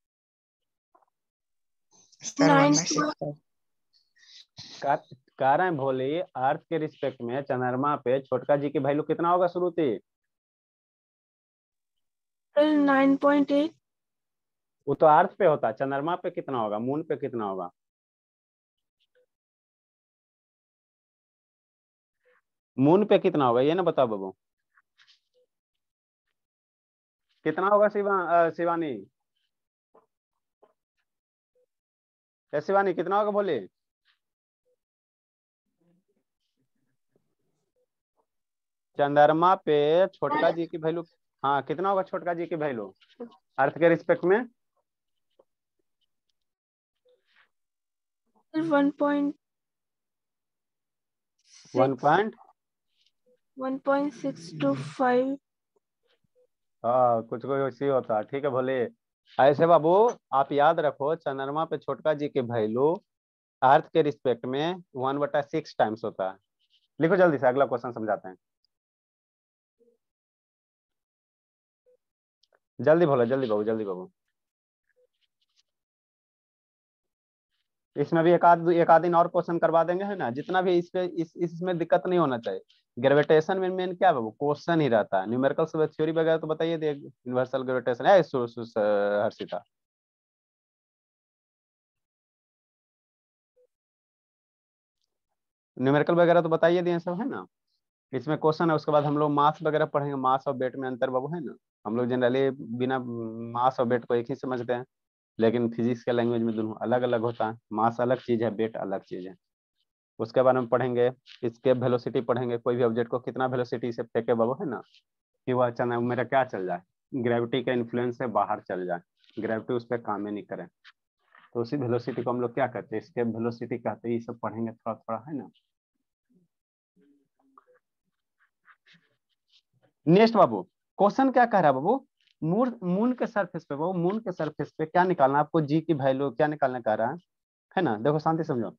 कह रहे हैं भोले, अर्थ के रिस्पेक्ट में चंद्रमा पे छोटका जी की वैल्यू कितना होगा श्रुति? Nine point eight. वो तो अर्थ पे होता है, चंद्रमा पे कितना होगा? मून पे कितना होगा? मून पे कितना होगा ये ना बताओ बाबू, कितना होगा शिवा शिवानी? ए शिवानी कितना होगा बोलिए। चंद्रमा पे छोटका जी की वैल्यू, हाँ कितना होगा छोटका जी की वैल्यू अर्थ के रिस्पेक्ट में? One point one point one point six two five. हाँ कुछ कोई वैसी होता है, ठीक है भोले। ऐसे बाबू आप याद रखो, चंद्रमा पे छोटका जी की वैल्यू अर्थ के रिस्पेक्ट में वन बटा सिक्स टाइम्स होता है। लिखो जल्दी से, अगला क्वेश्चन समझाते हैं। जल्दी बोलो, जल्दी बाबू, जल्दी बाबू। इसमें भी एक आध एक आध दिन और क्वेश्चन करवा देंगे, है ना, जितना भी इस पे इस इसमें दिक्कत नहीं होना चाहिए। ग्रेविटेशन में मेन क्या है बाबू, क्वेश्चन ही रहता है। न्यूमेरिकल थ्योरी वगैरह तो बताइए, दे यूनिवर्सल ग्रेविटेशन है सु, सु, सु, हर्षिता। न्यूमेरिकल वगैरह तो बताइए दिए सब, है ना। इसमें क्वेश्चन है, उसके बाद हम लोग मास वगैरह पढ़ेंगे, मास और वेट में अंतर बाबू, है ना। हम लोग जनरली बिना मास और वेट को एक ही समझते हैं, लेकिन फिजिक्स के लैंग्वेज में दोनों अलग अलग होता है। मास अलग चीज है, वेट अलग चीज है। उसके बारे में पढ़ेंगे, इसके वेलोसिटी पढ़ेंगे, कोई भी ऑब्जेक्ट को कितना वेलोसिटी से फेंके बाबू, है ना, कि वह अचानक मेरा क्या चल जाए, ग्रेविटी का इन्फ्लुएंस से बाहर चल जाए, ग्रेविटी उस पर काम ही नहीं करे, तो उसी वेलोसिटी को हम लोग क्या कहते हैं, इसके वेलोसिटी कहते हैं। ये सब पढ़ेंगे थोड़ा थोड़ा, है ना। नेक्स्ट बाबू, क्वेश्चन क्या कह रहा है बाबू, मून मून के सरफेस पे बाबू, मून के सरफेस पे क्या निकालना है आपको, जी की वैल्यू क्या निकालने कह रहा है है ना। देखो शांति समझो।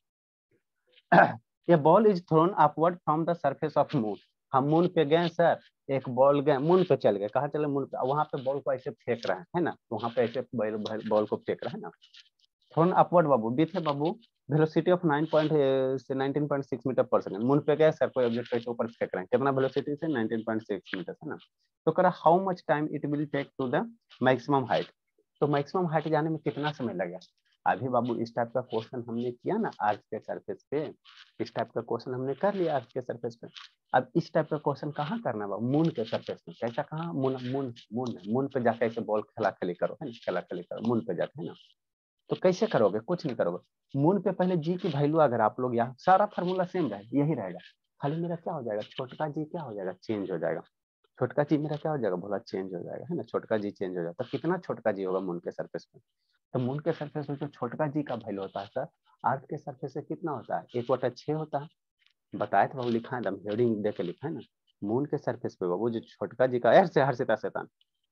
ये ball is thrown upward from the surface of moon. हम मून पे गए सर, एक बॉल गए मून पे, चल गए, कहाँ चले, मून पे, वहां पे बॉल को ऐसे फेंक रहे हैं, है ना, वहां पे ऐसे बॉल को फेंक रहे हैं ना। थ्रोन अपवर्ड बाबू, विथ है बाबू वेलोसिटी ऑफ नाइन पॉइंट से नाइनटीन पॉइंट सिक्स मीटर पर सेकंड। मून पे गए सर, कोई ऑब्जेक्ट कैसे ऊपर फेंक रहे हैं, कितना वेलोसिटी से, नाइनटीन पॉइंट सिक्स मीटर, है ना। तो कह रहा how much time it will take to the maximum height. तो मैक्सिमम हाइट जाने में कितना समय लगेगा। अभी बाबू इस टाइप का क्वेश्चन हमने किया ना अर्थ के सरफेस पे, इस टाइप का क्वेश्चन हमने कर लिया अर्थ के सरफेस पे। अब इस टाइप का क्वेश्चन कहाँ करना है बाबू, मून के सरफेस पे। कैसा, कहाँ, मून मून मून मून पे जाके ऐसे बॉल खेला खेली करो, है ना, खेला खेली करो मून पे जाके, है ना। तो कैसे करोगे, कुछ नहीं करोगे। मून पे पहले जी की वैल्यू अगर आप लोग, यहाँ सारा फार्मूला सेम रहेगा, यही रहेगा, खाली मेरा क्या हो जाएगा, छोटका जी क्या हो जाएगा, चेंज हो जाएगा। छोटका जी मेरा क्या हो जाएगा, बोला चेंज हो जाएगा, है ना, छोटका जी चेंज हो जाएगा। तो कितना छोटका जी होगा मून के सरफेस पे, तो मून के सरफेस पे जो छोटका जी का वैल्यू होता है सर, अर्थ के सरफेस से कितना होता है, एक बटा छह होता है। बताया था बाबू, लिखा है एकदम हेडिंग दे के लिखा है ना। मून के सरफेस पे बाबू जो छोटका जी का, ऐसे हर सीता शैतान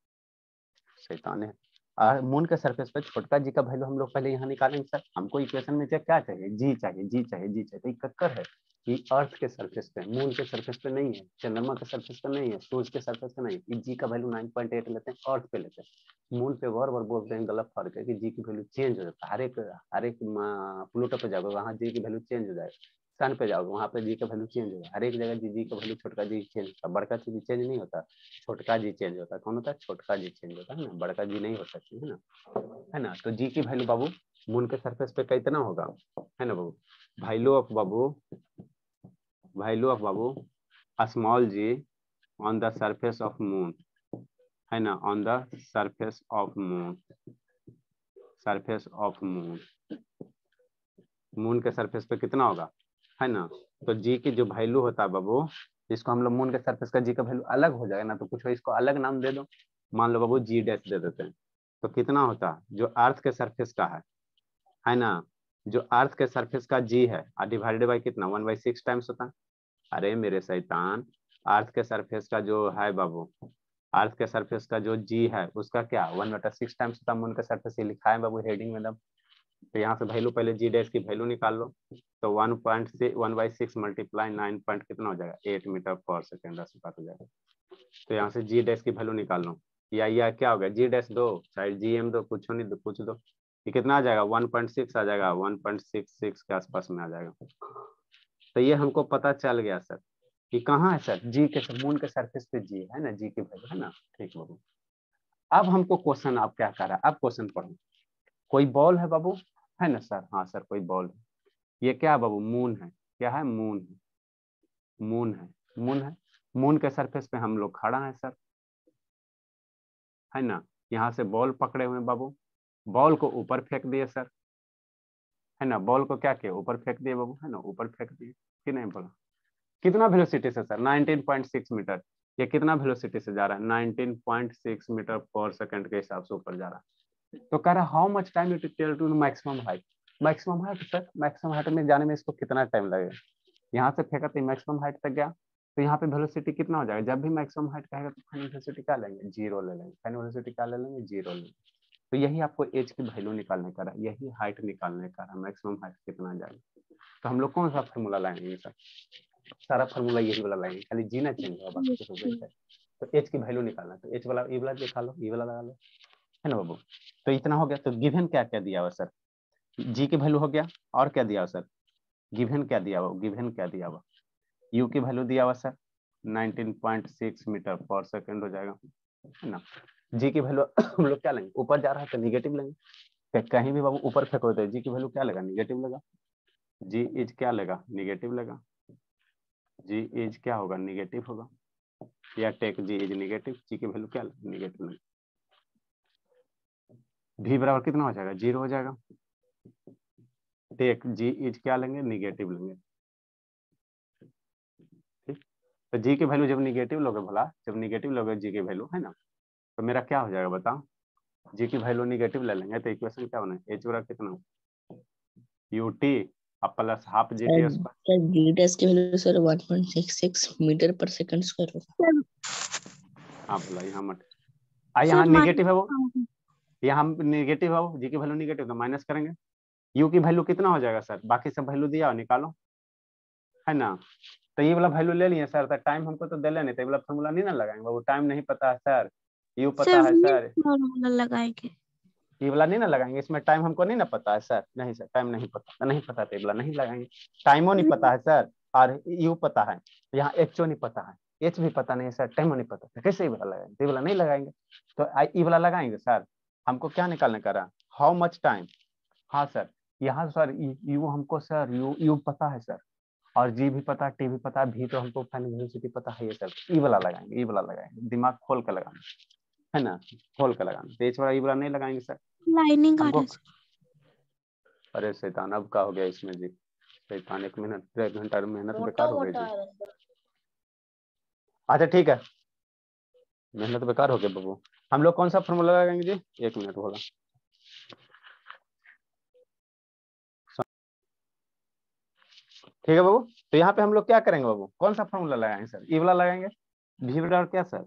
शैतान है, मून के सरफेस पे छोटका जी का वैल्यू हम लोग पहले यहाँ निकालेंगे सर। हमको इक्वेशन में क्या चाहिए, जी चाहिए, जी चाहिए, जी चाहिए। तो कक्कर है कि अर्थ के सरफेस पे, मून के सरफेस पे नहीं है, चंद्रमा के सरफेस पे नहीं है, सूरज के सरफेस पे नहीं है। जी का वैल्यू नाइन पॉइंट एट लेते हैं, अर्थ पे लेते हैं। मून पे बार बार बोलते हैं, गलत फर्क है कि जी की वैल्यू चेंज हो जाता है। हर एक हर एक प्लूटो पे जाओगे वहाँ जी की वैल्यू चेंज हो जाएगा, सन पे जाओगे वहाँ पे जी का वैल्यू चेंज होगा, हर एक जगह जी जी का वैल्यू, छोटका जी चेंज होता है, बड़का जी चेंज नहीं होता, छोटका जी चेंज होता है। कौन होता है, छोटका जी चेंज होता है ना, बड़का जी नहीं हो सकती, है ना, है ना। तो जी की वैल्यू बाबू मून के सरफेस पे कितना होगा, है ना बाबू, value of Babu value of Babu small ji on the surface of moon, है ना, on the surface of moon, surface of moon, moon के सरफेस पे कितना होगा, है ना। तो जी की जो वैल्यू होता है बाबू, इसको हम लोग मून के सरफेस का जी का वैल्यू अलग हो जाएगा ना, तो कुछ इसको अलग नाम दे दो, मान लो बाबू जी डैश दे देते हैं। तो कितना होता है जो अर्थ के सरफेस का है है ना, जो अर्थ के सरफेस का जी है डिवाइडेड बाई कितना, वन बाई सिक्स टाइम्स होता है। अरे मेरे शैतान, अर्थ के सरफेस का जो है बाबू, अर्थ के सरफेस का जो जी है उसका क्या वन बटा सिक्स टाइम्स होता है, मून के सरफेस से लिखा है बाबू हेडिंग में दम। तो यहाँ से वैल्यू, पहले जी डैश की वैल्यू निकाल लो, तो वन पॉइंट से one by six multiply nine point कितना हो जाएगा, एट मीटर पर सेकेंड हो जाएगा। तो यहाँ से जी डैश की वैल्यू निकाल लो, या या क्या हो गया, जी डैश दो चाहे जी एम दो, कुछ नहीं दो, कुछ दो, ये कितना आ जाएगा, वन पॉइंट सिक्स आ जाएगा, वन पॉइंट सिक्स सिक्स के आसपास में आ जाएगा। तो ये हमको पता चल गया सर कि कहाँ है सर, जी के मून के सरफेस पे जी है ना, जी की वैल्यू, है ना, ठीक बाबू। अब हमको क्वेश्चन आप क्या कर रहा है, अब क्वेश्चन पढ़ो। कोई बॉल है बाबू, है ना सर, हाँ सर कोई बॉल है, ये क्या है बाबू, मून है, क्या है, मून है, मून है, मून है, मून के सरफेस पे हम लोग खड़ा है सर, है ना। यहाँ से बॉल पकड़े हुए बाबू, बॉल को ऊपर फेंक दिए सर, है ना, बॉल को क्या किया, ऊपर फेंक दिए बाबू, है ना, ऊपर फेंक दिए कि नहीं बोला। कितना वेलोसिटी से sir, nineteen point six metre. ये कितना वेलोसिटी से जा रहा है, नाइनटीन पॉइंट सिक्स मीटर पर सेकंड के हिसाब से ऊपर जा रहा है। तो कह रहा है how much time it tell to maximum height. Maximum height sir, maximum height में जाने में इसको कितना टाइम लगेगा। यहाँ से फेंका तो मैक्सिमम हाइट तक गया, तो यहाँ पे वेलोसिटी कितना हो जाएगा। जब भी मैक्सिमम हाइट कहेगा तो फाइनल वेलोसिटी क्या लेंगे, जीरो ले लेंगे। फाइनल वेलोसिटी क्या ले लेंगे, जीरो ले लेंगे। तो यही आपको एज की वैल्यू निकालने का रहा, यही हाइट निकालने का रहा, मैक्सिमम हाइट कितना जाएगा। तो हम लोग कौन सा फॉर्मूला लाएंगे सर, सारा फॉर्मूला यही वाला लाएंगे, खाली जीना चेंज होगा बाकी कुछ हो गया। तो एच की वैल्यू निकालना, तो एच वाला ये वाला दिखा लो, ये वाला लगा लो, है ना बाबू। तो इतना हो गया। तो गिवन क्या क्या दिया हुआ सर, जी की वैल्यू हो गया, और क्या दिया हुआ सर, गिवन क्या दिया हुआ, गिवन क्या दिया हुआ, यू की वैल्यू दिया हुआ sir nineteen point six metre पर सेकंड हो जाएगा, है ना। जी की वैल्यू हम लोग क्या लेंगे, ऊपर जा रहा है तो निगेटिव लेंगे, कहीं भी बाबू ऊपर फेंको तो जी की वैल्यू क्या लेगा, निगेटिव लेगा। जी इज क्या लेगा, निगेटिव लेगा। जी इज क्या होगा, निगेटिव होगा, या take g is negative, g की वैल्यू क्या निगेटिव लेंगे। भी बराबर कितना हो जाएगा, जीरो हो जाएगा। टेक जी इज क्या लेंगे, निगेटिव लेंगे। ठीक, तो जी की वैल्यू जब निगेटिव लोगे भला, जब निगेटिव लोगे जी की वैल्यू, है ना, तो मेरा क्या हो जाएगा बताओ, जी की वैल्यू निगेटिव ले लेंगे तो इक्वेशन क्या बना, एच बराबर कितना, यू टी अब plus half g t square. G टेस की value sir one point six six metre पर सेकंड स्क्वायर होगा। हाँ बोला यहाँ मत, आ यहाँ निगेटिव है वो, यहाँ निगेटिव है वो, जी की वैल्यू निगेटिव तो माइनस करेंगे। यू की वैल्यू कितना हो जाएगा सर, बाकी सब वैल्यू दिया निकालो, है ना। तो ये वाला वैल्यू ले लिए सर, तो टाइम हमको तो दे लेने, तो ये वाला फॉर्मूला नहीं ना लगाएंगे, वो टाइम नहीं पता है सर, यू पता है सर, फॉर्मूला लगाएंगे। ये वाला नहीं ना लगाएंगे, इसमें टाइम हमको नहीं ना पता है सर, नहीं सर टाइम नहीं पता, नहीं पता तो ये वाला नहीं लगाएंगे। टाइमो नहीं पता है सर, और यू पता है, यहाँ एच ओ नहीं पता है, एच भी पता नहीं है सर, टाइमो नहीं पता, तो कैसे ये वाला लगाएंगे, ये वाला नहीं लगाएंगे। तो ये वाला लगाएंगे सर, हमको क्या निकालने का रहा, हाउ मच टाइम। हाँ सर, यहाँ सर यू हमको सर यू यू पता है सर, और जी भी पता है, टी भी पता है, भी तो हमको फाइनल वेलोसिटी पता है, ये सर ई वाला लगाएंगे, ई वाला लगाएंगे, दिमाग खोल कर लगाना, है ना, खोल कर लगाना। तो एच वाला ई वाला नहीं लगाएंगे सर, लाइनिंग आ हमको। रहा है। अरे शैतान अब क्या हो गया इसमें जी, शैतान एक मिनट एक घंटा मेहनत बेकार हो गई जी। अच्छा ठीक है, मेहनत बेकार हो गई बाबू। हम लोग कौन सा फॉर्मूला लगाएंगे जी, एक मिनट बोला, ठीक है बाबू। तो यहाँ पे हम लोग क्या करेंगे बाबू, कौन सा फॉर्मूला लगाएंगे सर, ई वाला लगाएंगे, भी बराबर क्या सर,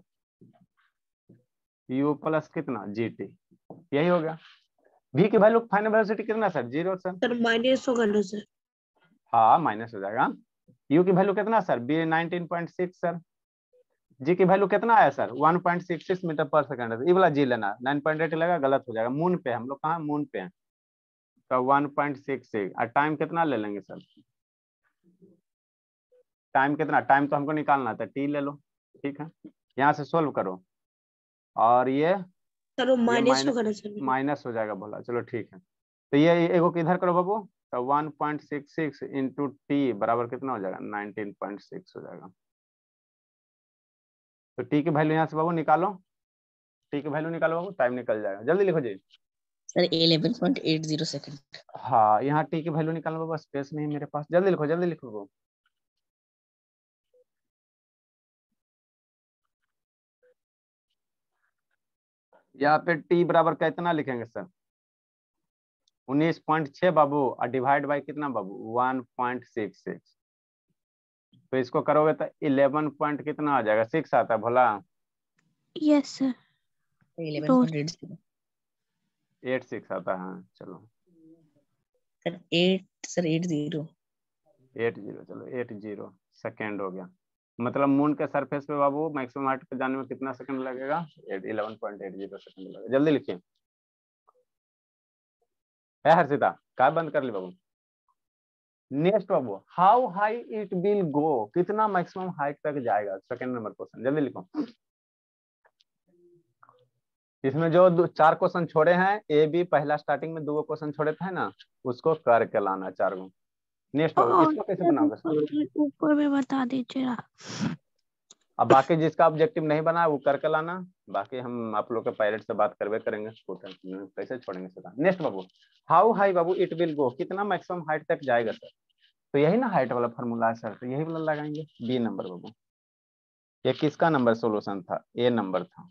यू प्लस कितना जी टी, यही हो गया। भी की वैल्यू फाइनल वेलोसिटी कितना sir, zero sir, sir minus होगा ना सर, हाँ माइनस हो जाएगा। यू की वैल्यू कितना sir, B nineteen point six sir, जी की वैल्यू कितना आया sir, one point six six metre पर सेकंड, ये वाला जी लेना, नाइन पॉइंट एट लगा गलत हो जाएगा, मून पे हम लोग कहाँ मून पे हैं, तो वन पॉइंट सिक्स सिक्स, और टाइम कितना ले लेंगे सर, टाइम कितना, टाइम तो हमको निकालना था, टी ले लो, ठीक है, यहाँ से सोल्व करो, और ये सर वो ये माइनस होगा ना सर, माइनस हो जाएगा बोला, चलो ठीक है। तो ये एगो किधर करो बाबू, तो one point six six into t बराबर कितना हो जाएगा, नाइनटीन पॉइंट सिक्स हो जाएगा। तो टी की वैल्यू यहाँ से बाबू निकालो, टी की वैल्यू निकालो बाबू, टाइम निकल जाएगा, जल्दी लिखो जी। Sir eleven point eight zero second. हाँ यहाँ टी की वैल्यू निकालो बाबू, स्पेस नहीं मेरे पास, जल्दी लिखो जल्दी लिखो बाबू। यहाँ पे टी बराबर कितना लिखेंगे सर, उन्नीस पॉइंट छह बाबू, और डिवाइड बाई कितना बाबू, वन पॉइंट सिक्स सिक्स, तो इसको करोगे तो इलेवन पॉइंट कितना आ जाएगा, सिक्स आता है Bhola, yes sir, eleven point eight zero eight six आता है, चलो sir eight sir eight zero eight zero, चलो एट जीरो सेकेंड हो गया। मतलब मून के सरफेस पे बाबू मैक्सिमम हाइट पे जाने में कितना सेकंड लगेगा, eleven point eight zero second लगेगा, जल्दी लिखिए। है हर्षिता, काय बंद कर ली बाबू। नेक्स्ट बाबू, how high it will go, कितना मैक्सिमम हाइट तक जाएगा, सेकंड नंबर क्वेश्चन, जल्दी लिखो। इसमें जो दो चार क्वेश्चन छोड़े हैं, ए बी पहला स्टार्टिंग में दो क्वेश्चन छोड़े थे ना, उसको करके लाना चार गो। नेक्स्ट बाबू, इसको कैसे बनाओगे सर, ऊपर में बता दीजिएगा। अब बाकी जिसका ऑब्जेक्टिव नहीं बना है वो करके लाना, बाकी हम आप लोग के पायलट से बात करवे करेंगे, कैसे छोड़ेंगे सर। नेक्स्ट बाबू, हाउ हाई बाबू इट विल गो, कितना मैक्सिमम हाइट तक जाएगा सर, तो यही ना हाइट वाला फॉर्मूला है सर, तो यही वाला लगाएंगे। बी नंबर बाबू, ये किसका नंबर सोल्यूशन था, ए नंबर था,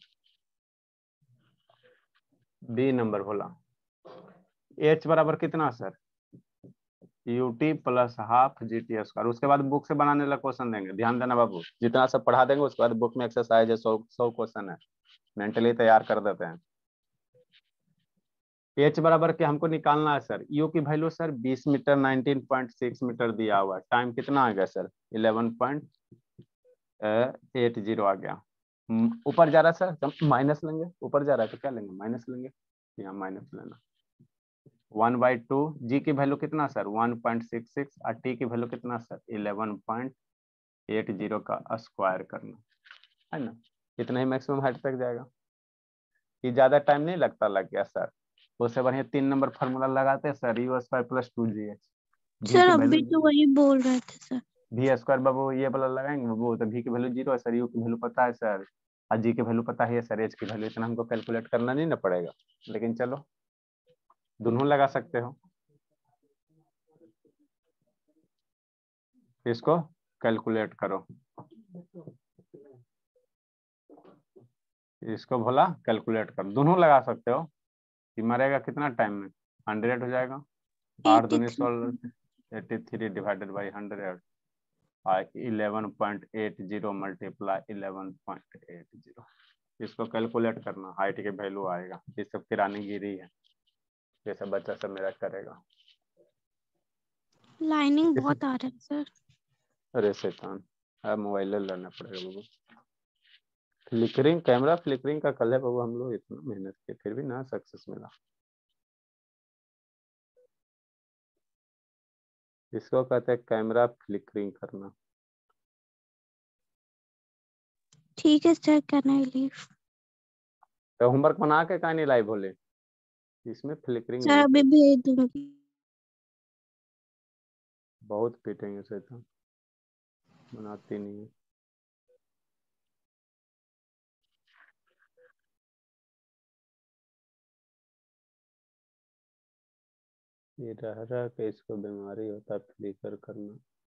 बी नंबर बोला। एच बराबर कितना sir, u t plus half g t square. उसके बाद बुक से बनाने वाला क्वेश्चन देंगे, ध्यान देना बाबू, जितना सब पढ़ा देंगे उसके बाद बुक में एक्सरसाइज है, सौ सौ क्वेश्चन है, मेंटली तैयार कर देते हैं। एच बराबर के हमको निकालना है सर, यू की वैल्यू सर बीस metre nineteen point six metre दिया हुआ है, टाइम कितना आ गया sir eleven point eight zero आ गया। ऊपर जा रहा है सर तो माइनस लेंगे, ऊपर जा रहा है तो क्या लेंगे, माइनस लेंगे, यहाँ माइनस लेना। वन बाई टू, जी की वैल्यू कितना sir one point six six, और टी की वैल्यू कितना sir eleven point eight zero का स्क्वायर करना है ना, इतना ही मैक्सिमम हाइट तक जाएगा। ये ज्यादा टाइम नहीं लगता, लग गया सर, उससे बढ़िया तीन नंबर फार्मूला लगाते हैं sir, u square plus two g h. Sir अभी तो वही बोल रहे थे सर। भी स्क्वायर बाबू ये वाला लगाएंगे बाबू, तो भी की वैल्यू जीरो है सर, यू की वैल्यू पता है सर, और जी की वैल्यू पता है सर, एच की वैल्यू इतना हमको कैलकुलेट करना नहीं ना पड़ेगा, लेकिन चलो दोनों लगा सकते हो। इसको कैलकुलेट करो, इसको भोला कैलकुलेट करो, दोनों लगा सकते हो। कि मरेगा कितना टाइम में, हंड्रेड हो जाएगा, आठ दूनी सोलह, eighty three divided by hundred, eleven point eight zero multiply eleven point eight zero, इसको कैलकुलेट करना, हाइट के वैल्यू आएगा। ये सब किरानी गिरी है, ये सब बच्चा सब मेरा करेगा। लाइनिंग बहुत आ रहा है सर। अरे शैतान, अब मोबाइल लेना पड़ेगा बाबू। फ्लिकरिंग कैमरा, फ्लिकरिंग का कल है बाबू, हम लोग इतना मेहनत किए फिर भी ना सक्सेस मिला। इसको कहते हैं कैमरा फ्लिकरिंग करना। ठीक है सर, कैन आई लीव? तो होमवर्क बना के कहा नहीं लाई बोले, इसमें फ्लिकरिंग सर नहीं अभी कर, भेज दूंगी। बहुत पीटेंगे शैतान, बनाती नहीं है। ये रह रहा कि इसको बीमारी होता है फ्लिकर करना।